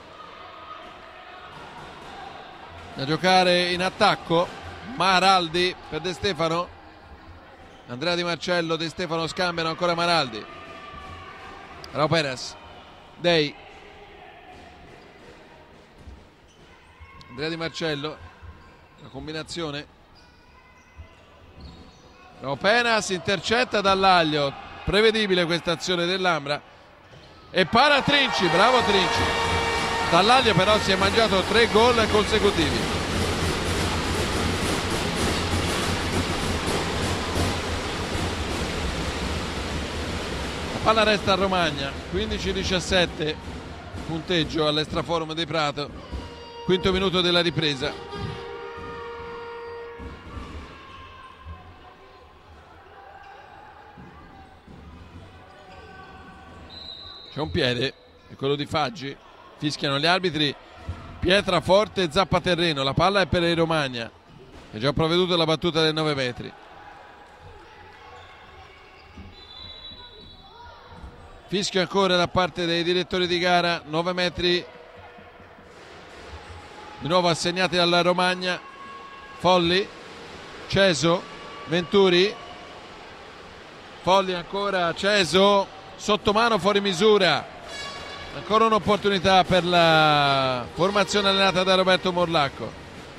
da giocare in attacco. Maraldi per De Stefano, Andrea Di Marcello, De Stefano scambiano ancora Maraldi, Raupenas, Dei, Andrea Di Marcello, la combinazione, Raupenas intercetta Dallaglio, prevedibile questa azione dell'Ambra e para Trinci, bravo Trinci. Dallaglio però si è mangiato 3 gol consecutivi. La palla resta a Romagna, 15-17 punteggio all'Extraforum di Prato, quinto minuto della ripresa. C'è un piede, è quello di Faggi, fischiano gli arbitri, pietra forte, zappa terreno, la palla è per il Romagna, è già provveduto alla battuta del 9 metri. Fischio ancora da parte dei direttori di gara, 9 metri di nuovo assegnati alla Romagna. Folli, Ceso, Venturi, Folli ancora, Ceso, sottomano fuori misura, ancora un'opportunità per la formazione allenata da Roberto Morlacco.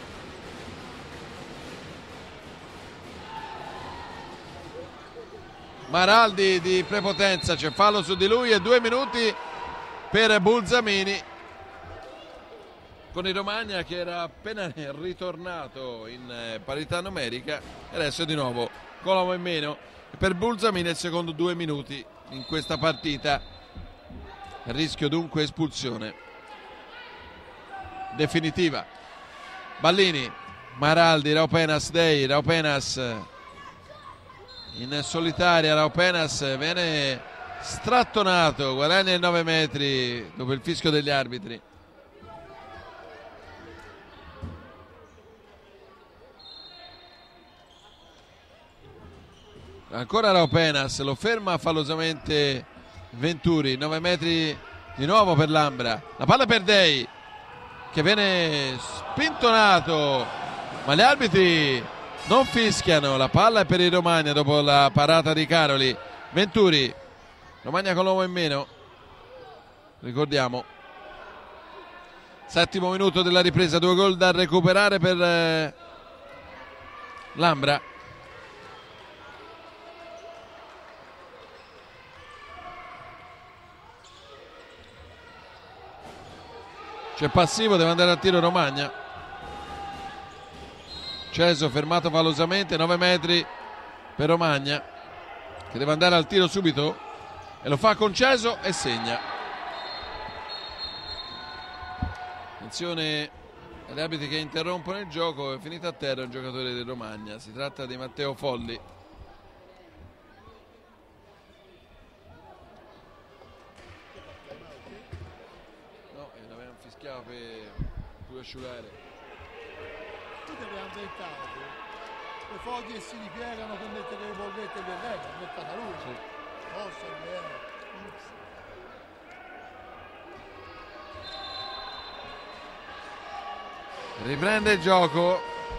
Maraldi di prepotenza, c'è fallo su di lui e 2 minuti per Bulzamini con il Romagna che era appena ritornato in parità numerica e adesso di nuovo con l'uomo in meno. Per Bulzamini il secondo 2 minuti in questa partita, rischio dunque espulsione definitiva. Ballini, Maraldi, Raupenas, Dei, Raupenas in solitaria, Raupenas viene strattonato, guadagna i 9 metri dopo il fischio degli arbitri. Ancora Raupenas, lo ferma fallosamente Venturi, 9 metri di nuovo per l'Ambra, la palla per Dei che viene spintonato ma gli arbitri non fischiano, la palla è per il Romagna dopo la parata di Caroli. Venturi, Romagna con l'uomo in meno, ricordiamo. Settimo minuto della ripresa, 2 gol da recuperare per Lambra. C'è passivo, deve andare al tiro Romagna. Ceso fermato falosamente, 9 metri per Romagna, che deve andare al tiro subito e lo fa con Ceso e segna. Attenzione agli arbitri che interrompono il gioco, è finito a terra un giocatore del Romagna, si tratta di Matteo Folli. No, l'avevano fischiato per asciugare. Tutti abbiamo inventato le foglie che si ripiegano per mettere le bollette del re, ha inventata lui. Sì. Forza, è vero. Riprende il gioco.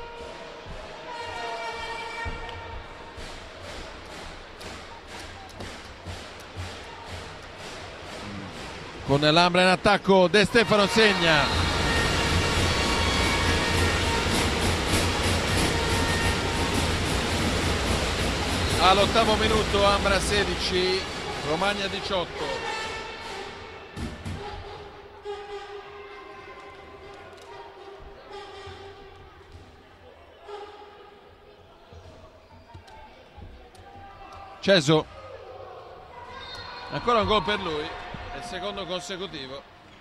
Con Lambra in attacco, De Stefano segna. All'8° minuto, Ambra 16, Romagna 18. Ceso, ancora un gol per lui, è il secondo consecutivo.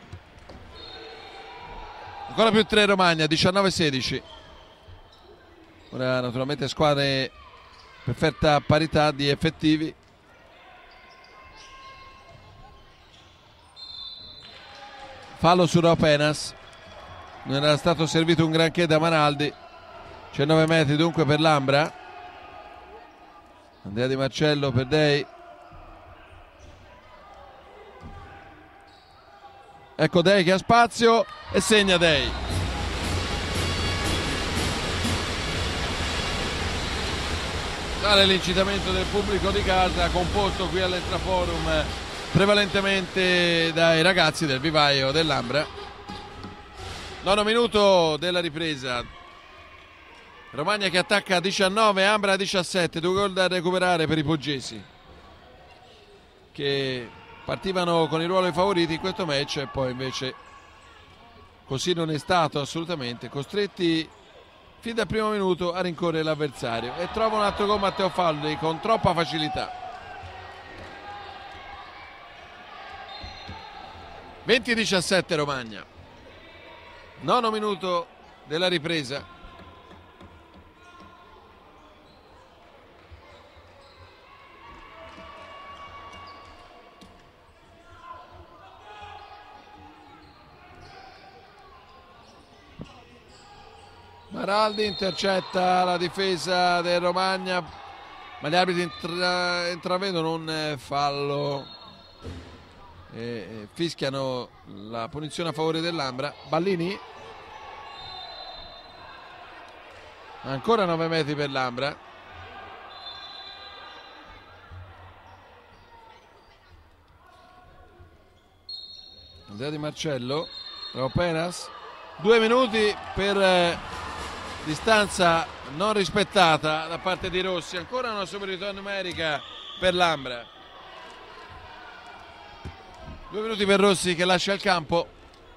Ancora più 3 Romagna, 19-16. Ora naturalmente squadre perfetta parità di effettivi. Fallo su Raupenas, non era stato servito un granché da Maraldi. C'è 9 metri dunque per Lambra. Andrea Di Marcello per Dei. Ecco Dei che ha spazio e segna Dei. Sale l'incitamento del pubblico di casa, composto qui all'Extraforum prevalentemente dai ragazzi del vivaio dell'Ambra. 9° minuto della ripresa. Romagna che attacca a 19, Ambra a 17, 2 gol da recuperare per i poggesi, che partivano con il ruolo dei favoriti in questo match e poi invece così non è stato assolutamente, costretti fin dal primo minuto a rincorrere l'avversario e trova un altro gol Matteo Falli con troppa facilità. 20-17 Romagna, 9° minuto della ripresa. Maraldi intercetta la difesa del Romagna, ma gli arbitri intravedono un fallo e fischiano la punizione a favore dell'Ambra. Ballini, ancora 9 metri per l'Ambra. Andrea Di Marcello, Raupenas, 2 minuti per distanza non rispettata da parte di Rossi, ancora una superiorità numerica per l'Ambra. 2 minuti per Rossi che lascia il campo.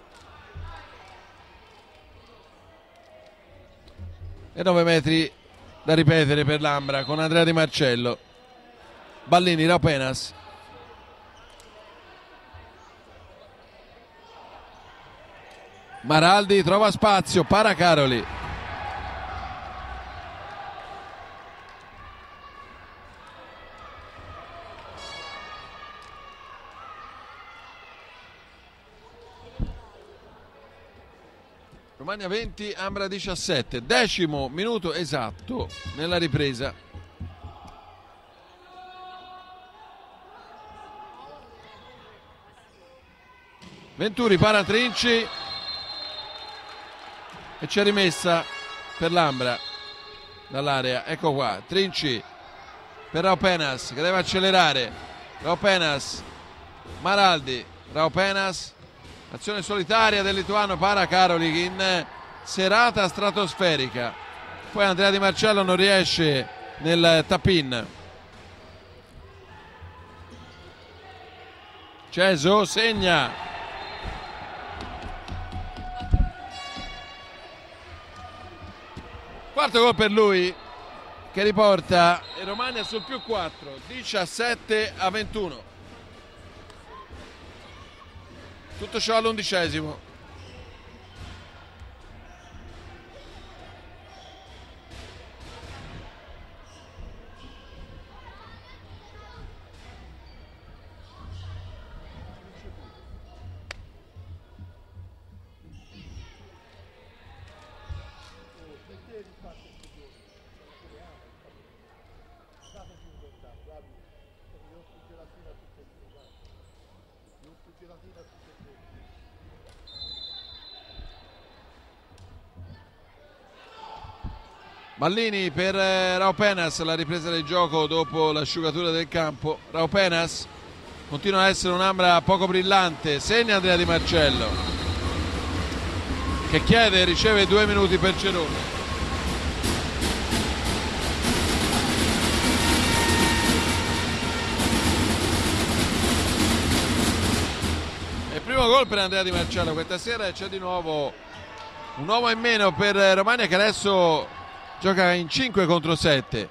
E 9 metri da ripetere per l'Ambra con Andrea Di Marcello. Ballini, Raupenas. Maraldi trova spazio, para Caroli. Romagna 20, Ambra 17, 10° minuto esatto nella ripresa. Venturi para Trinci e c'è rimessa per l'Ambra dall'area. Ecco qua, Trinci per Raupenas che deve accelerare. Raupenas, Maraldi, Raupenas, azione solitaria del lituano Para Karolyi in serata stratosferica. Poi Andrea Di Marcello non riesce nel tap-in. Ceso segna. Quarto gol per lui, che riporta Romagna sul più 4, 17-21. Tutto ciò all'11°. Mallini per Raupenas, la ripresa del gioco dopo l'asciugatura del campo. Raupenas continua a essere un'Ambra poco brillante, segna Andrea Di Marcello, che chiede e riceve 2 minuti per Ceroni. Il primo gol per Andrea Di Marcello questa sera, e c'è di nuovo un uomo in meno per Romagna, che adesso gioca in 5 contro 7.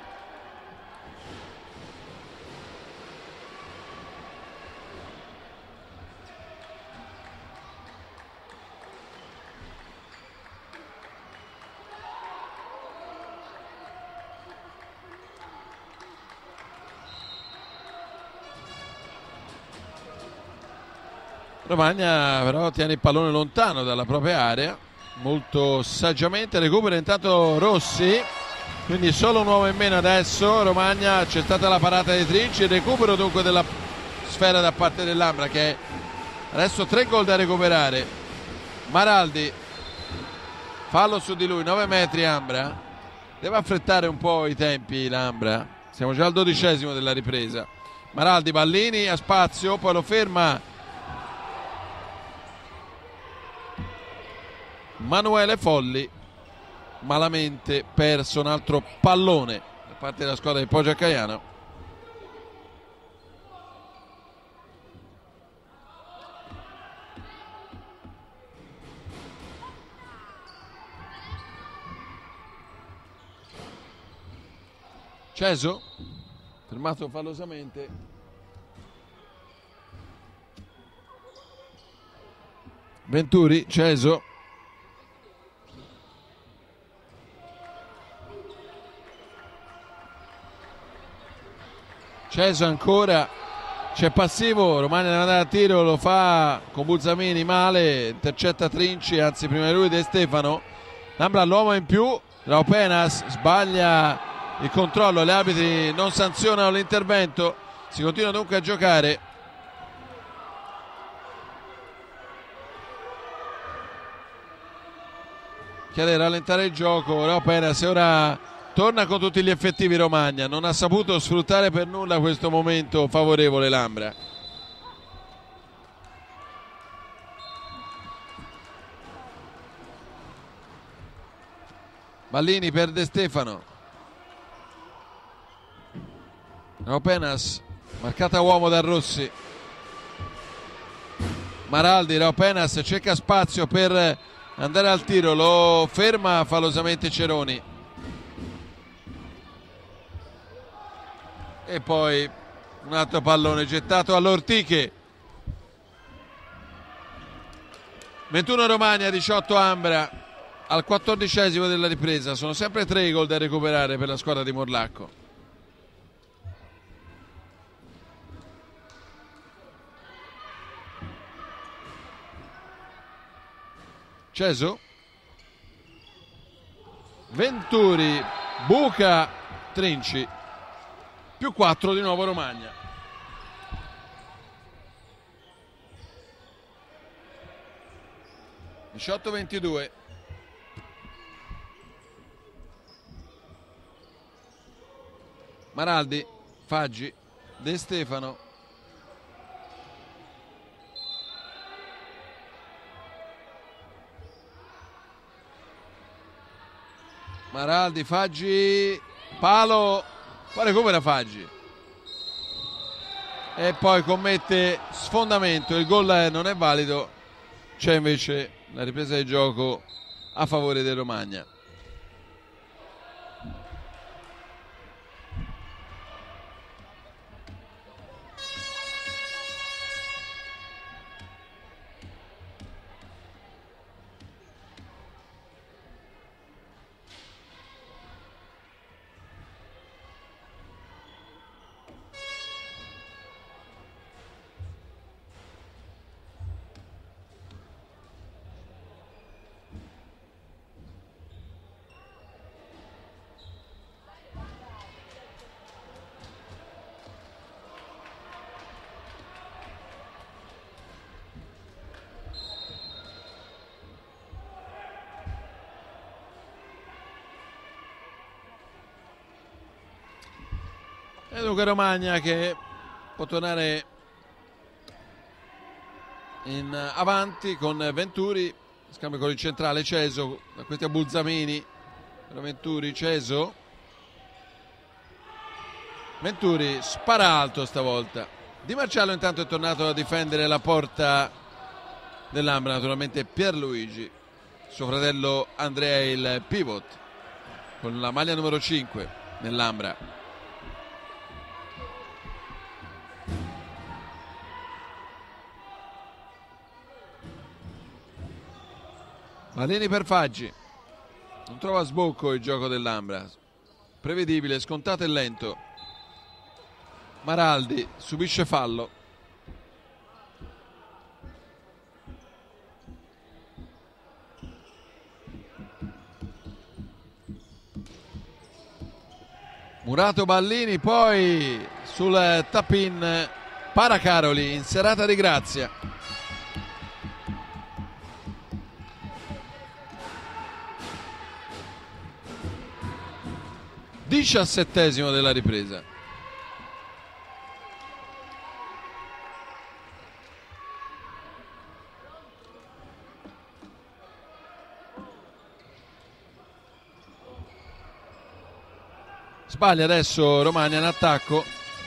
Romagna però tiene il pallone lontano dalla propria area, molto saggiamente recupera intanto Rossi, quindi solo un uomo in meno adesso. Romagna, c'è stata la parata di Trinci, il recupero dunque della sfera da parte dell'Ambra, che adesso 3 gol da recuperare. Maraldi, fallo su di lui, 9 metri Ambra, deve affrettare un po' i tempi l'Ambra, siamo già al 12° della ripresa. Maraldi, Ballini a spazio, poi lo ferma Manuele Folli, malamente perso un altro pallone da parte della squadra di Poggio a Caiano. Ceso, fermato fallosamente. Venturi, Ceso. Ceso ancora, c'è passivo, Romagna deve andare a tiro, lo fa con Bulzamini male, intercetta Trinci, anzi prima di lui De Stefano. L'Ambra l'uomo in più, Raupenas sbaglia il controllo, gli arbitri non sanzionano l'intervento, si continua dunque a giocare. Chiede di rallentare il gioco, Raupenas, e ora torna con tutti gli effettivi Romagna, non ha saputo sfruttare per nulla questo momento favorevole l'Ambra. Ballini per De Stefano. Raupenas, marcata uomo da Rossi. Maraldi, Raupenas cerca spazio per andare al tiro, lo ferma falosamente Ceroni. E poi un altro pallone gettato all'Ortiche. 21 Romagna, 18 Ambra al 14° della ripresa. Sono sempre 3 i gol da recuperare per la squadra di Morlacco. Ceso, Venturi, Buca, Trinci. Più 4 di nuovo Romagna. - 18-22. Maraldi, Faggi, De Stefano. Maraldi, Faggi, palo, poi recupera Faggi e poi commette sfondamento. Il gol non è valido, c'è invece la ripresa di gioco a favore del Romagna. E dunque Romagna che può tornare in avanti con Venturi, scambio con il centrale Ceso, da questi a Bulzamini, Venturi, Ceso, Venturi spara alto stavolta. Di Marcello intanto è tornato a difendere la porta dell'Ambra, naturalmente Pierluigi, suo fratello Andrea il pivot, con la maglia numero 5 nell'Ambra. Malini per Faggi, non trova sbocco il gioco dell'Ambra, prevedibile, scontato e lento. Maraldi subisce fallo. Murato Ballini, poi sul tap-in Paracaroli in serata di grazia. 17esimo della ripresa. Sbaglia adesso Romagna in attacco.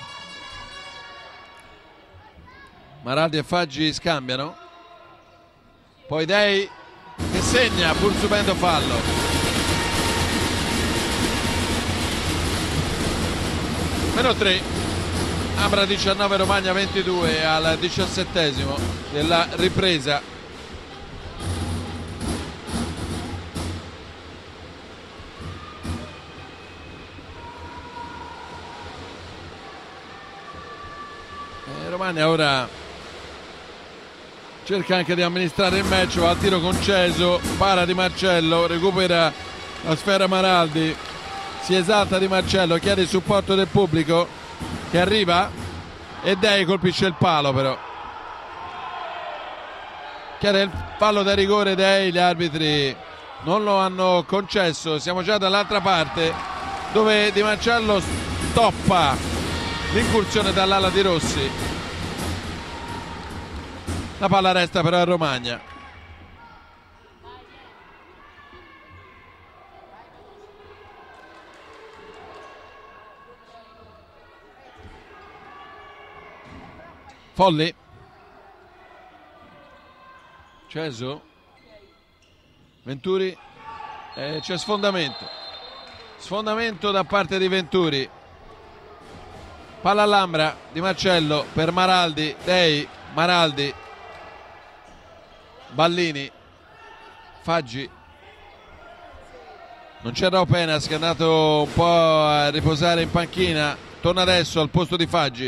Maraldi e Faggi scambiano. Poi Dei che segna pur subendo fallo. Meno 3, Ambra 19, Romagna 22 al 17esimo della ripresa. Romagna ora cerca anche di amministrare il match, va al tiro con Ceso, para Di Marcello, recupera la sfera Maraldi. Si esalta Di Marcello, chiede il supporto del pubblico che arriva e Dei colpisce il palo, però chiede il fallo da rigore Dei, gli arbitri non lo hanno concesso. Siamo già dall'altra parte dove Di Marcello stoppa l'incursione dall'ala di Rossi. La palla resta però a Romagna. Folli, Ceso, Venturi, c'è sfondamento da parte di Venturi, palla all'Ambra, Di Marcello per Maraldi, Dei, Maraldi, Ballini, Faggi, non c'era Openas che è andato un po' a riposare in panchina, torna adesso al posto di Faggi.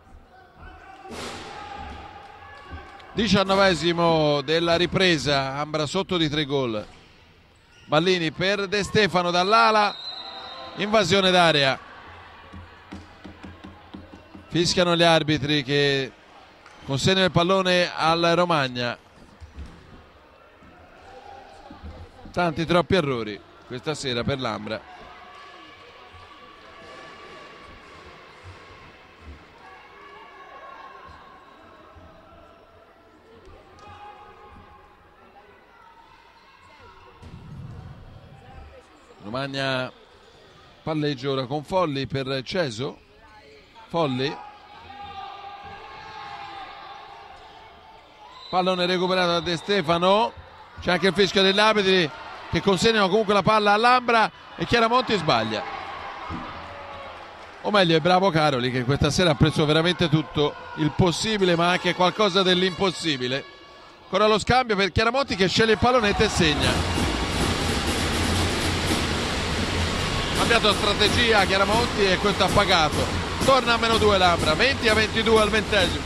19esimo della ripresa, Ambra sotto di 3 gol. Ballini per De Stefano dall'ala, invasione d'area. Fischiano gli arbitri che consegnano il pallone al Romagna. Tanti troppi errori questa sera per l'Ambra. Romagna palleggio ora con Folli per Ceso. Folli, pallone recuperato da De Stefano, c'è anche il fischio degli arbitri che consegnano comunque la palla all'Ambra e Chiaramonti sbaglia, o meglio è bravo Caroli che questa sera ha preso veramente tutto il possibile ma anche qualcosa dell'impossibile. Ancora lo scambio per Chiaramonti che sceglie il pallonetto e segna. Ha cambiato strategia Chiaramonti e questo ha pagato. Torna a -2 l'Ambra, 20-22 al 20°.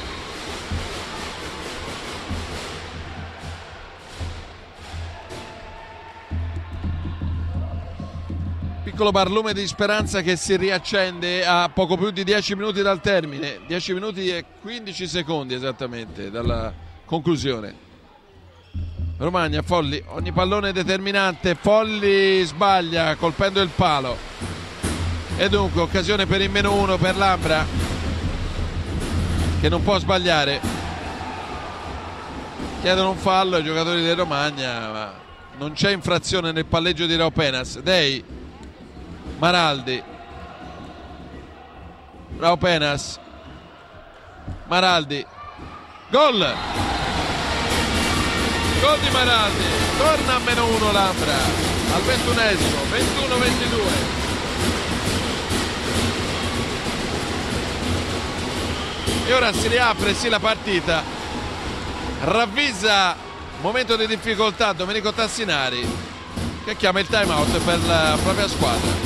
Piccolo barlume di speranza che si riaccende a poco più di 10 minuti dal termine, 10 minuti e 15 secondi esattamente dalla conclusione. Romagna, Folli, ogni pallone determinante, Folli sbaglia colpendo il palo e dunque occasione per il -1 per l'Ambra che non può sbagliare. Chiedono un fallo ai giocatori del Romagna, ma non c'è infrazione nel palleggio di Rao Penas. Dei, Maraldi, Rao Penas, Maraldi, gol! Gol di Maraldi, torna a -1 l'Ambra al 21esimo, 21-22. E ora si riapre sì la partita, ravvisa momento di difficoltà Domenico Tassinari che chiama il time out per la propria squadra.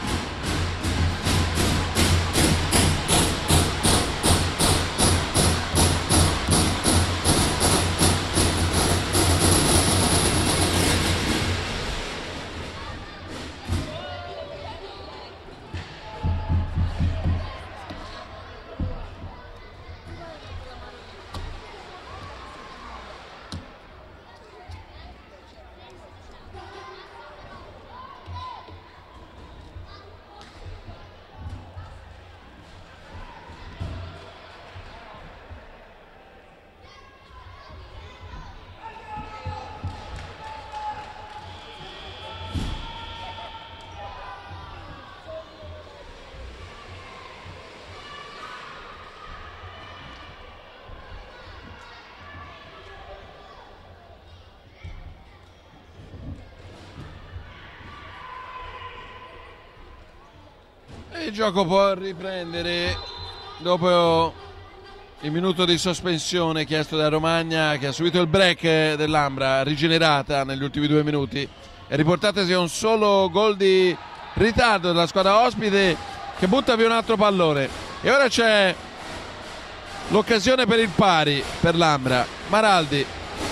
Il gioco può riprendere dopo il minuto di sospensione chiesto da Romagna, che ha subito il break dell'Ambra, rigenerata negli ultimi 2 minuti e riportatasi a un solo gol di ritardo della squadra ospite che butta via un altro pallone. E ora c'è l'occasione per il pari per l'Ambra. Maraldi,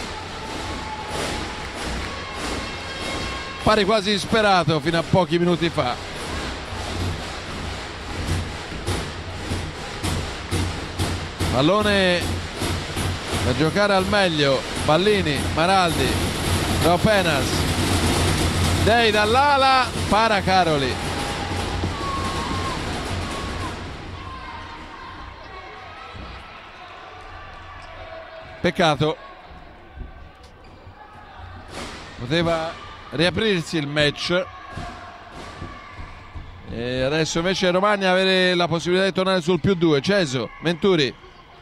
pari quasi insperato fino a pochi minuti fa. Pallone da giocare al meglio, Ballini, Maraldi, Rao Penas, Dei dall'ala, para Caroli. Peccato, poteva riaprirsi il match e adesso invece Romagna avere la possibilità di tornare sul +2. Ceso, Venturi,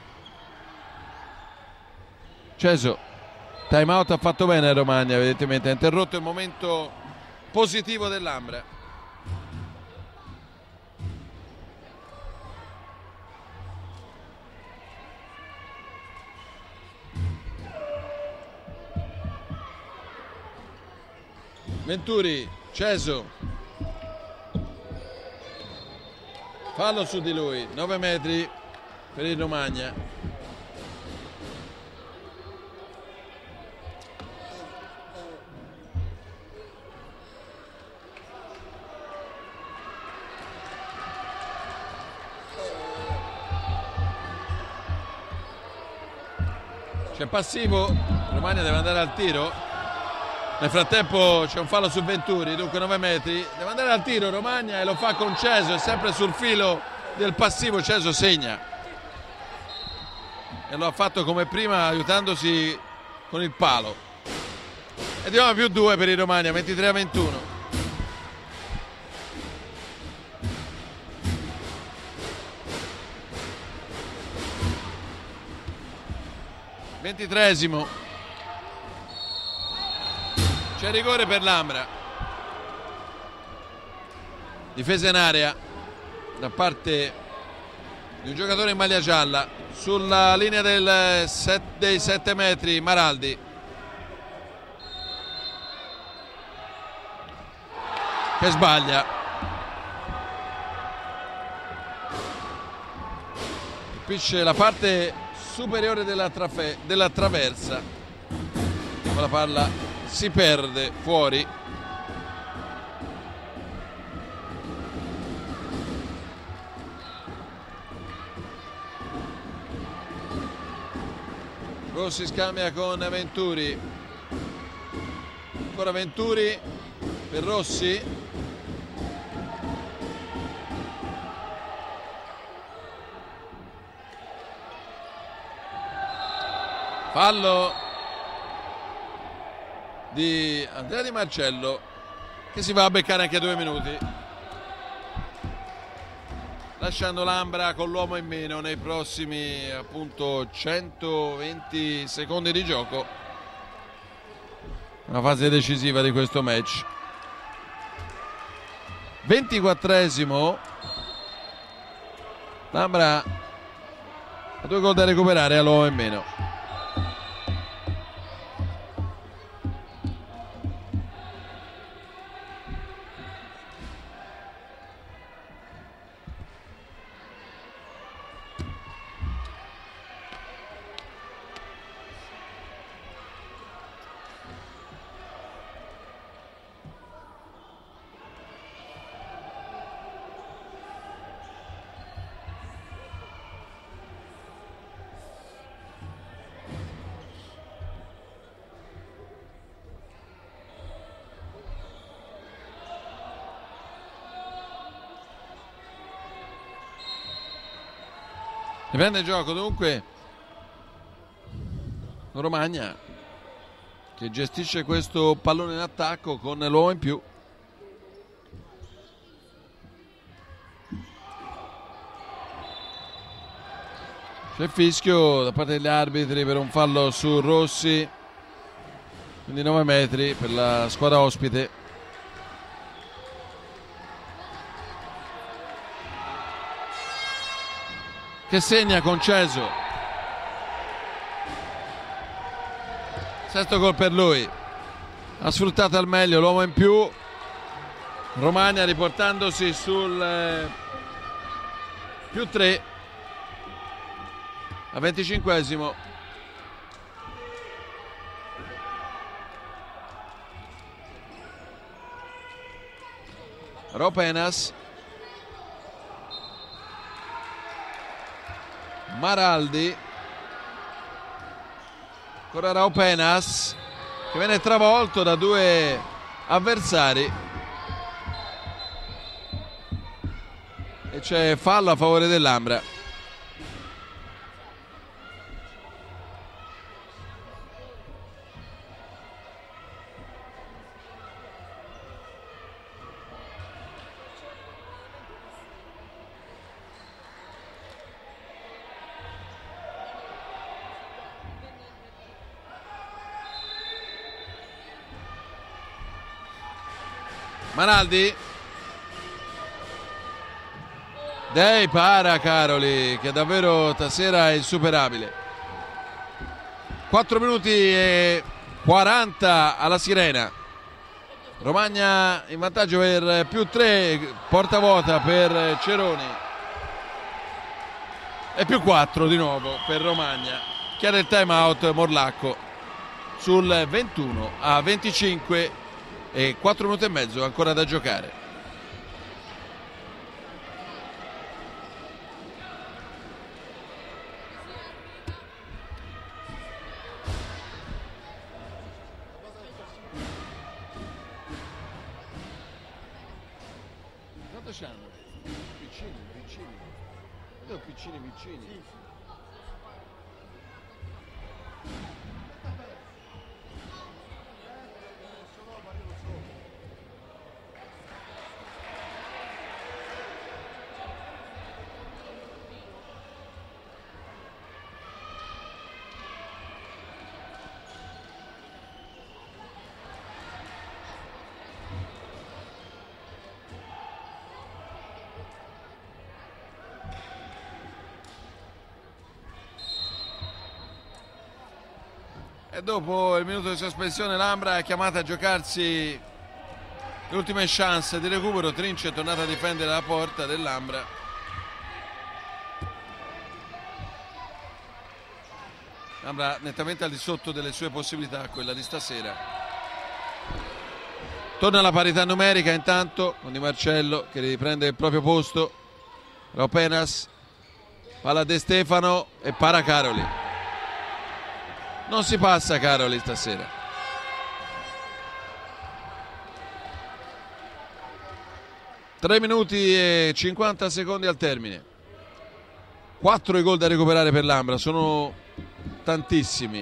Ceso, time out ha fatto bene Romagna, evidentemente ha interrotto il momento positivo dell'Ambra. Venturi, Ceso, fallo su di lui, 9 metri per il Romagna. C'è passivo, Romagna deve andare al tiro. Nel frattempo c'è un fallo su Venturi, dunque 9 metri. Deve andare al tiro Romagna e lo fa con Ceso, è sempre sul filo del passivo. Ceso segna. E lo ha fatto come prima aiutandosi con il palo. E di nuovo +2 per il Romagna, 23-21. 23esimo. C'è rigore per l'Ambra. Difesa in area da parte di un giocatore in maglia gialla sulla linea dei 7 metri. Maraldi. Che sbaglia. Colpisce la parte superiore della traversa, ma la palla si perde fuori. Rossi scambia con Venturi, ancora Venturi per Rossi. Fallo di Andrea Di Marcello, che si va a beccare anche 2 minuti, lasciando l'Ambra con l'uomo in meno nei prossimi appunto 120 secondi di gioco, una fase decisiva di questo match. 24esimo, l'Ambra ha 2 gol da recuperare all'uomo in meno. Riprende il gioco dunque Romagna, che gestisce questo pallone in attacco con l'uomo in più. C'è fischio da parte degli arbitri per un fallo su Rossi, quindi 9 metri per la squadra ospite. Che segna Conceso, 6° gol per lui, ha sfruttato al meglio l'uomo in più. Romagna riportandosi sul +3 a 25esimo. Ropenas, Maraldi, ancora Raupenas, che viene travolto da 2 avversari e c'è fallo a favore dell'Ambra. Maraldi, Dei para Caroli, che davvero stasera è insuperabile. 4 minuti e 40 alla sirena. Romagna in vantaggio per +3, porta vuota per Ceroni e +4 di nuovo per Romagna. Chiede il time out Morlacco sul 21 a 25 e 4 minuti e mezzo ancora da giocare. Quanto c'hanno? Piccini. E dopo il minuto di sospensione l'Ambra è chiamata a giocarsi le ultime chance di recupero. Trinci è tornato a difendere la porta dell'Ambra. L'Ambra nettamente al di sotto delle sue possibilità, quella di stasera. Torna la parità numerica intanto con Di Marcello che riprende il proprio posto. Ropenas, palla De Stefano e para Caroli. Non si passa Caroli stasera. Tre minuti e 50 secondi al termine. 4 i gol da recuperare per l'Ambra, sono tantissimi.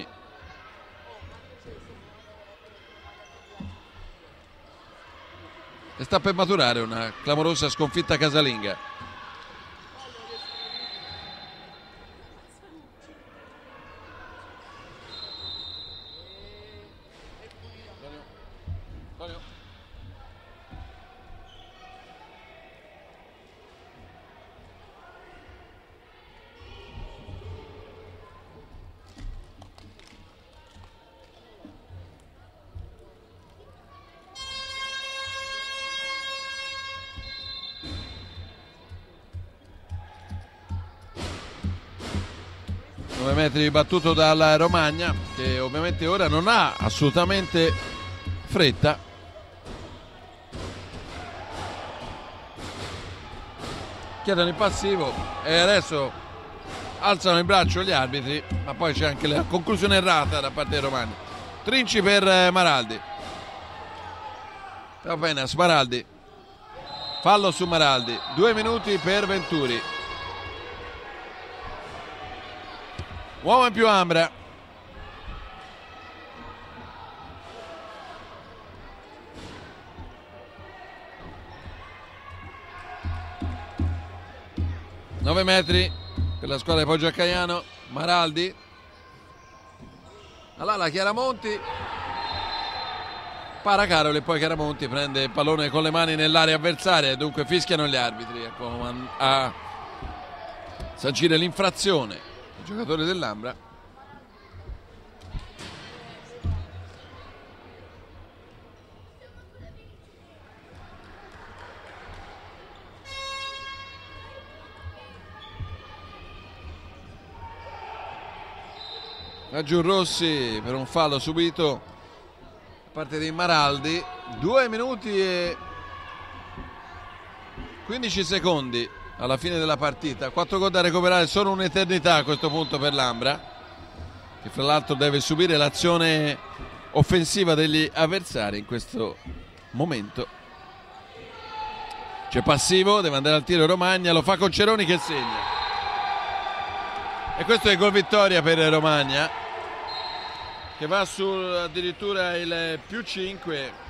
E sta per maturare una clamorosa sconfitta casalinga. Metri battuto dalla Romagna, che ovviamente ora non ha assolutamente fretta. Chiedono il passivo e adesso alzano il braccio gli arbitri, ma poi c'è anche la conclusione errata da parte dei Romagna. Trinci per Maraldi. Appena Maraldi, fallo su Maraldi, 2 minuti per Venturi. Uomo in più Ambra. Nove metri per la squadra di Poggio a Caiano. Maraldi. Allora Chiaramonti. Para Caroli e poi Chiaramonti prende il pallone con le mani nell'area avversaria e dunque fischiano gli arbitri a sancire l'infrazione. Giocatore dell'Ambra. Giù Rossi per un fallo subito da parte di Maraldi. 2 minuti e 15 secondi alla fine della partita. 4 gol da recuperare, sono un'eternità a questo punto per l'Ambra, che fra l'altro deve subire l'azione offensiva degli avversari in questo momento. C'è passivo, deve andare al tiro Romagna, lo fa con Ceroni che segna. E questo è il gol vittoria per Romagna, che va su addirittura il più 5.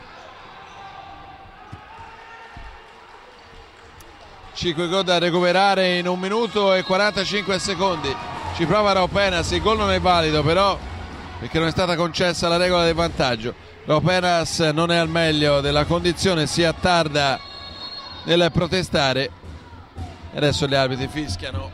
5 gol da recuperare in 1 minuto e 45 secondi. Ci prova Ropenas, il gol non è valido però perché non è stata concessa la regola del vantaggio. Ropenas non è al meglio della condizione, si attarda nel protestare. Adesso gli arbitri fischiano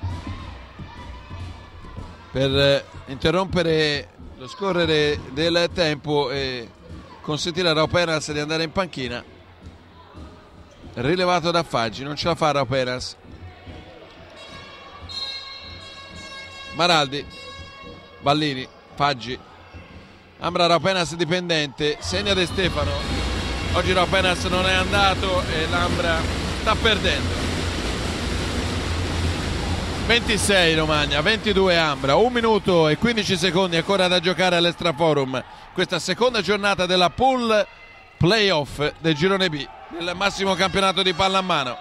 per interrompere lo scorrere del tempo e consentire a Ropenas di andare in panchina. Rilevato da Faggi, non ce la fa Ropenas. Maraldi, Ballini, Faggi. Ambra Ropenas dipendente, segna De Stefano. Oggi Ropenas non è andato e l'Ambra sta perdendo. 26 Romagna, 22 Ambra, 1 minuto e 15 secondi ancora da giocare all'Extraforum. Questa seconda giornata della pool playoff del girone B del massimo campionato di pallamano.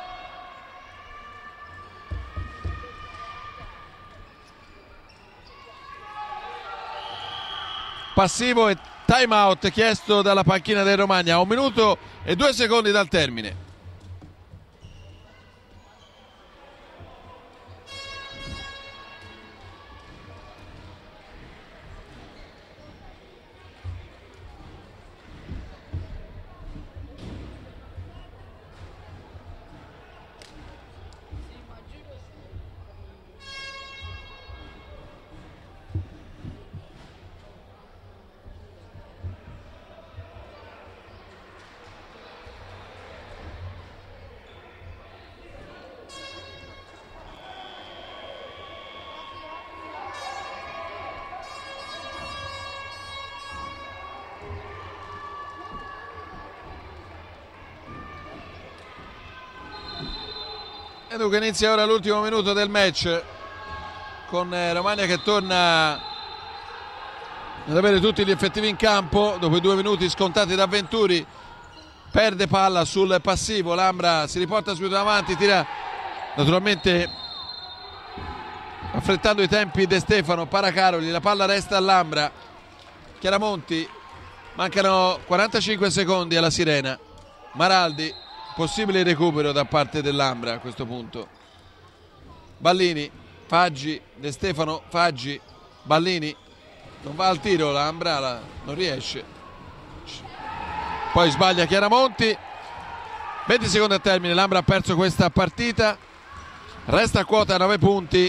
Passivo e time out chiesto dalla panchina del Romagna a 1 minuto e 2 secondi dal termine. E dunque inizia ora l'ultimo minuto del match, con Romagna che torna ad avere tutti gli effettivi in campo dopo i 2 minuti scontati da Venturi. Perde palla sul passivo, Lambra si riporta subito avanti, tira naturalmente affrettando i tempi De Stefano, Paracaroli, la palla resta a Lambra. Chiaramonti, mancano 45 secondi alla sirena. Maraldi, possibile recupero da parte dell'Ambra a questo punto. Ballini, Faggi, De Stefano, Faggi, Ballini, non va al tiro l'Ambra, non riesce. Poi sbaglia Chiaramonti. 20 secondi a termine, l'Ambra ha perso questa partita, resta a quota 9 punti.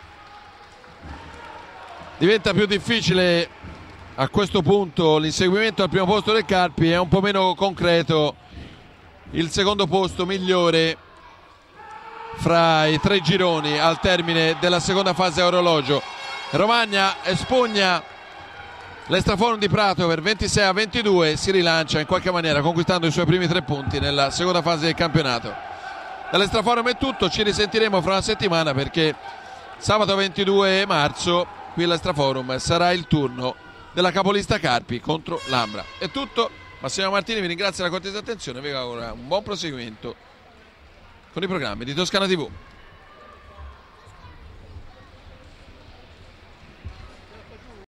Diventa più difficile a questo punto l'inseguimento al primo posto del Carpi, è un po' meno concreto il secondo posto migliore fra i 3 gironi al termine della seconda fase a orologio. Romagna espugna l'Extraforum di Prato per 26-22, si rilancia in qualche maniera conquistando i suoi primi 3 punti nella seconda fase del campionato. Dall'Extraforum è tutto, ci risentiremo fra una settimana perché sabato 22 marzo qui all'Extraforum sarà il turno della capolista Carpi contro l'Ambra. È tutto. Massimo Martini vi ringrazio per la cortese attenzione e vi auguro un buon proseguimento con i programmi di Toscana TV.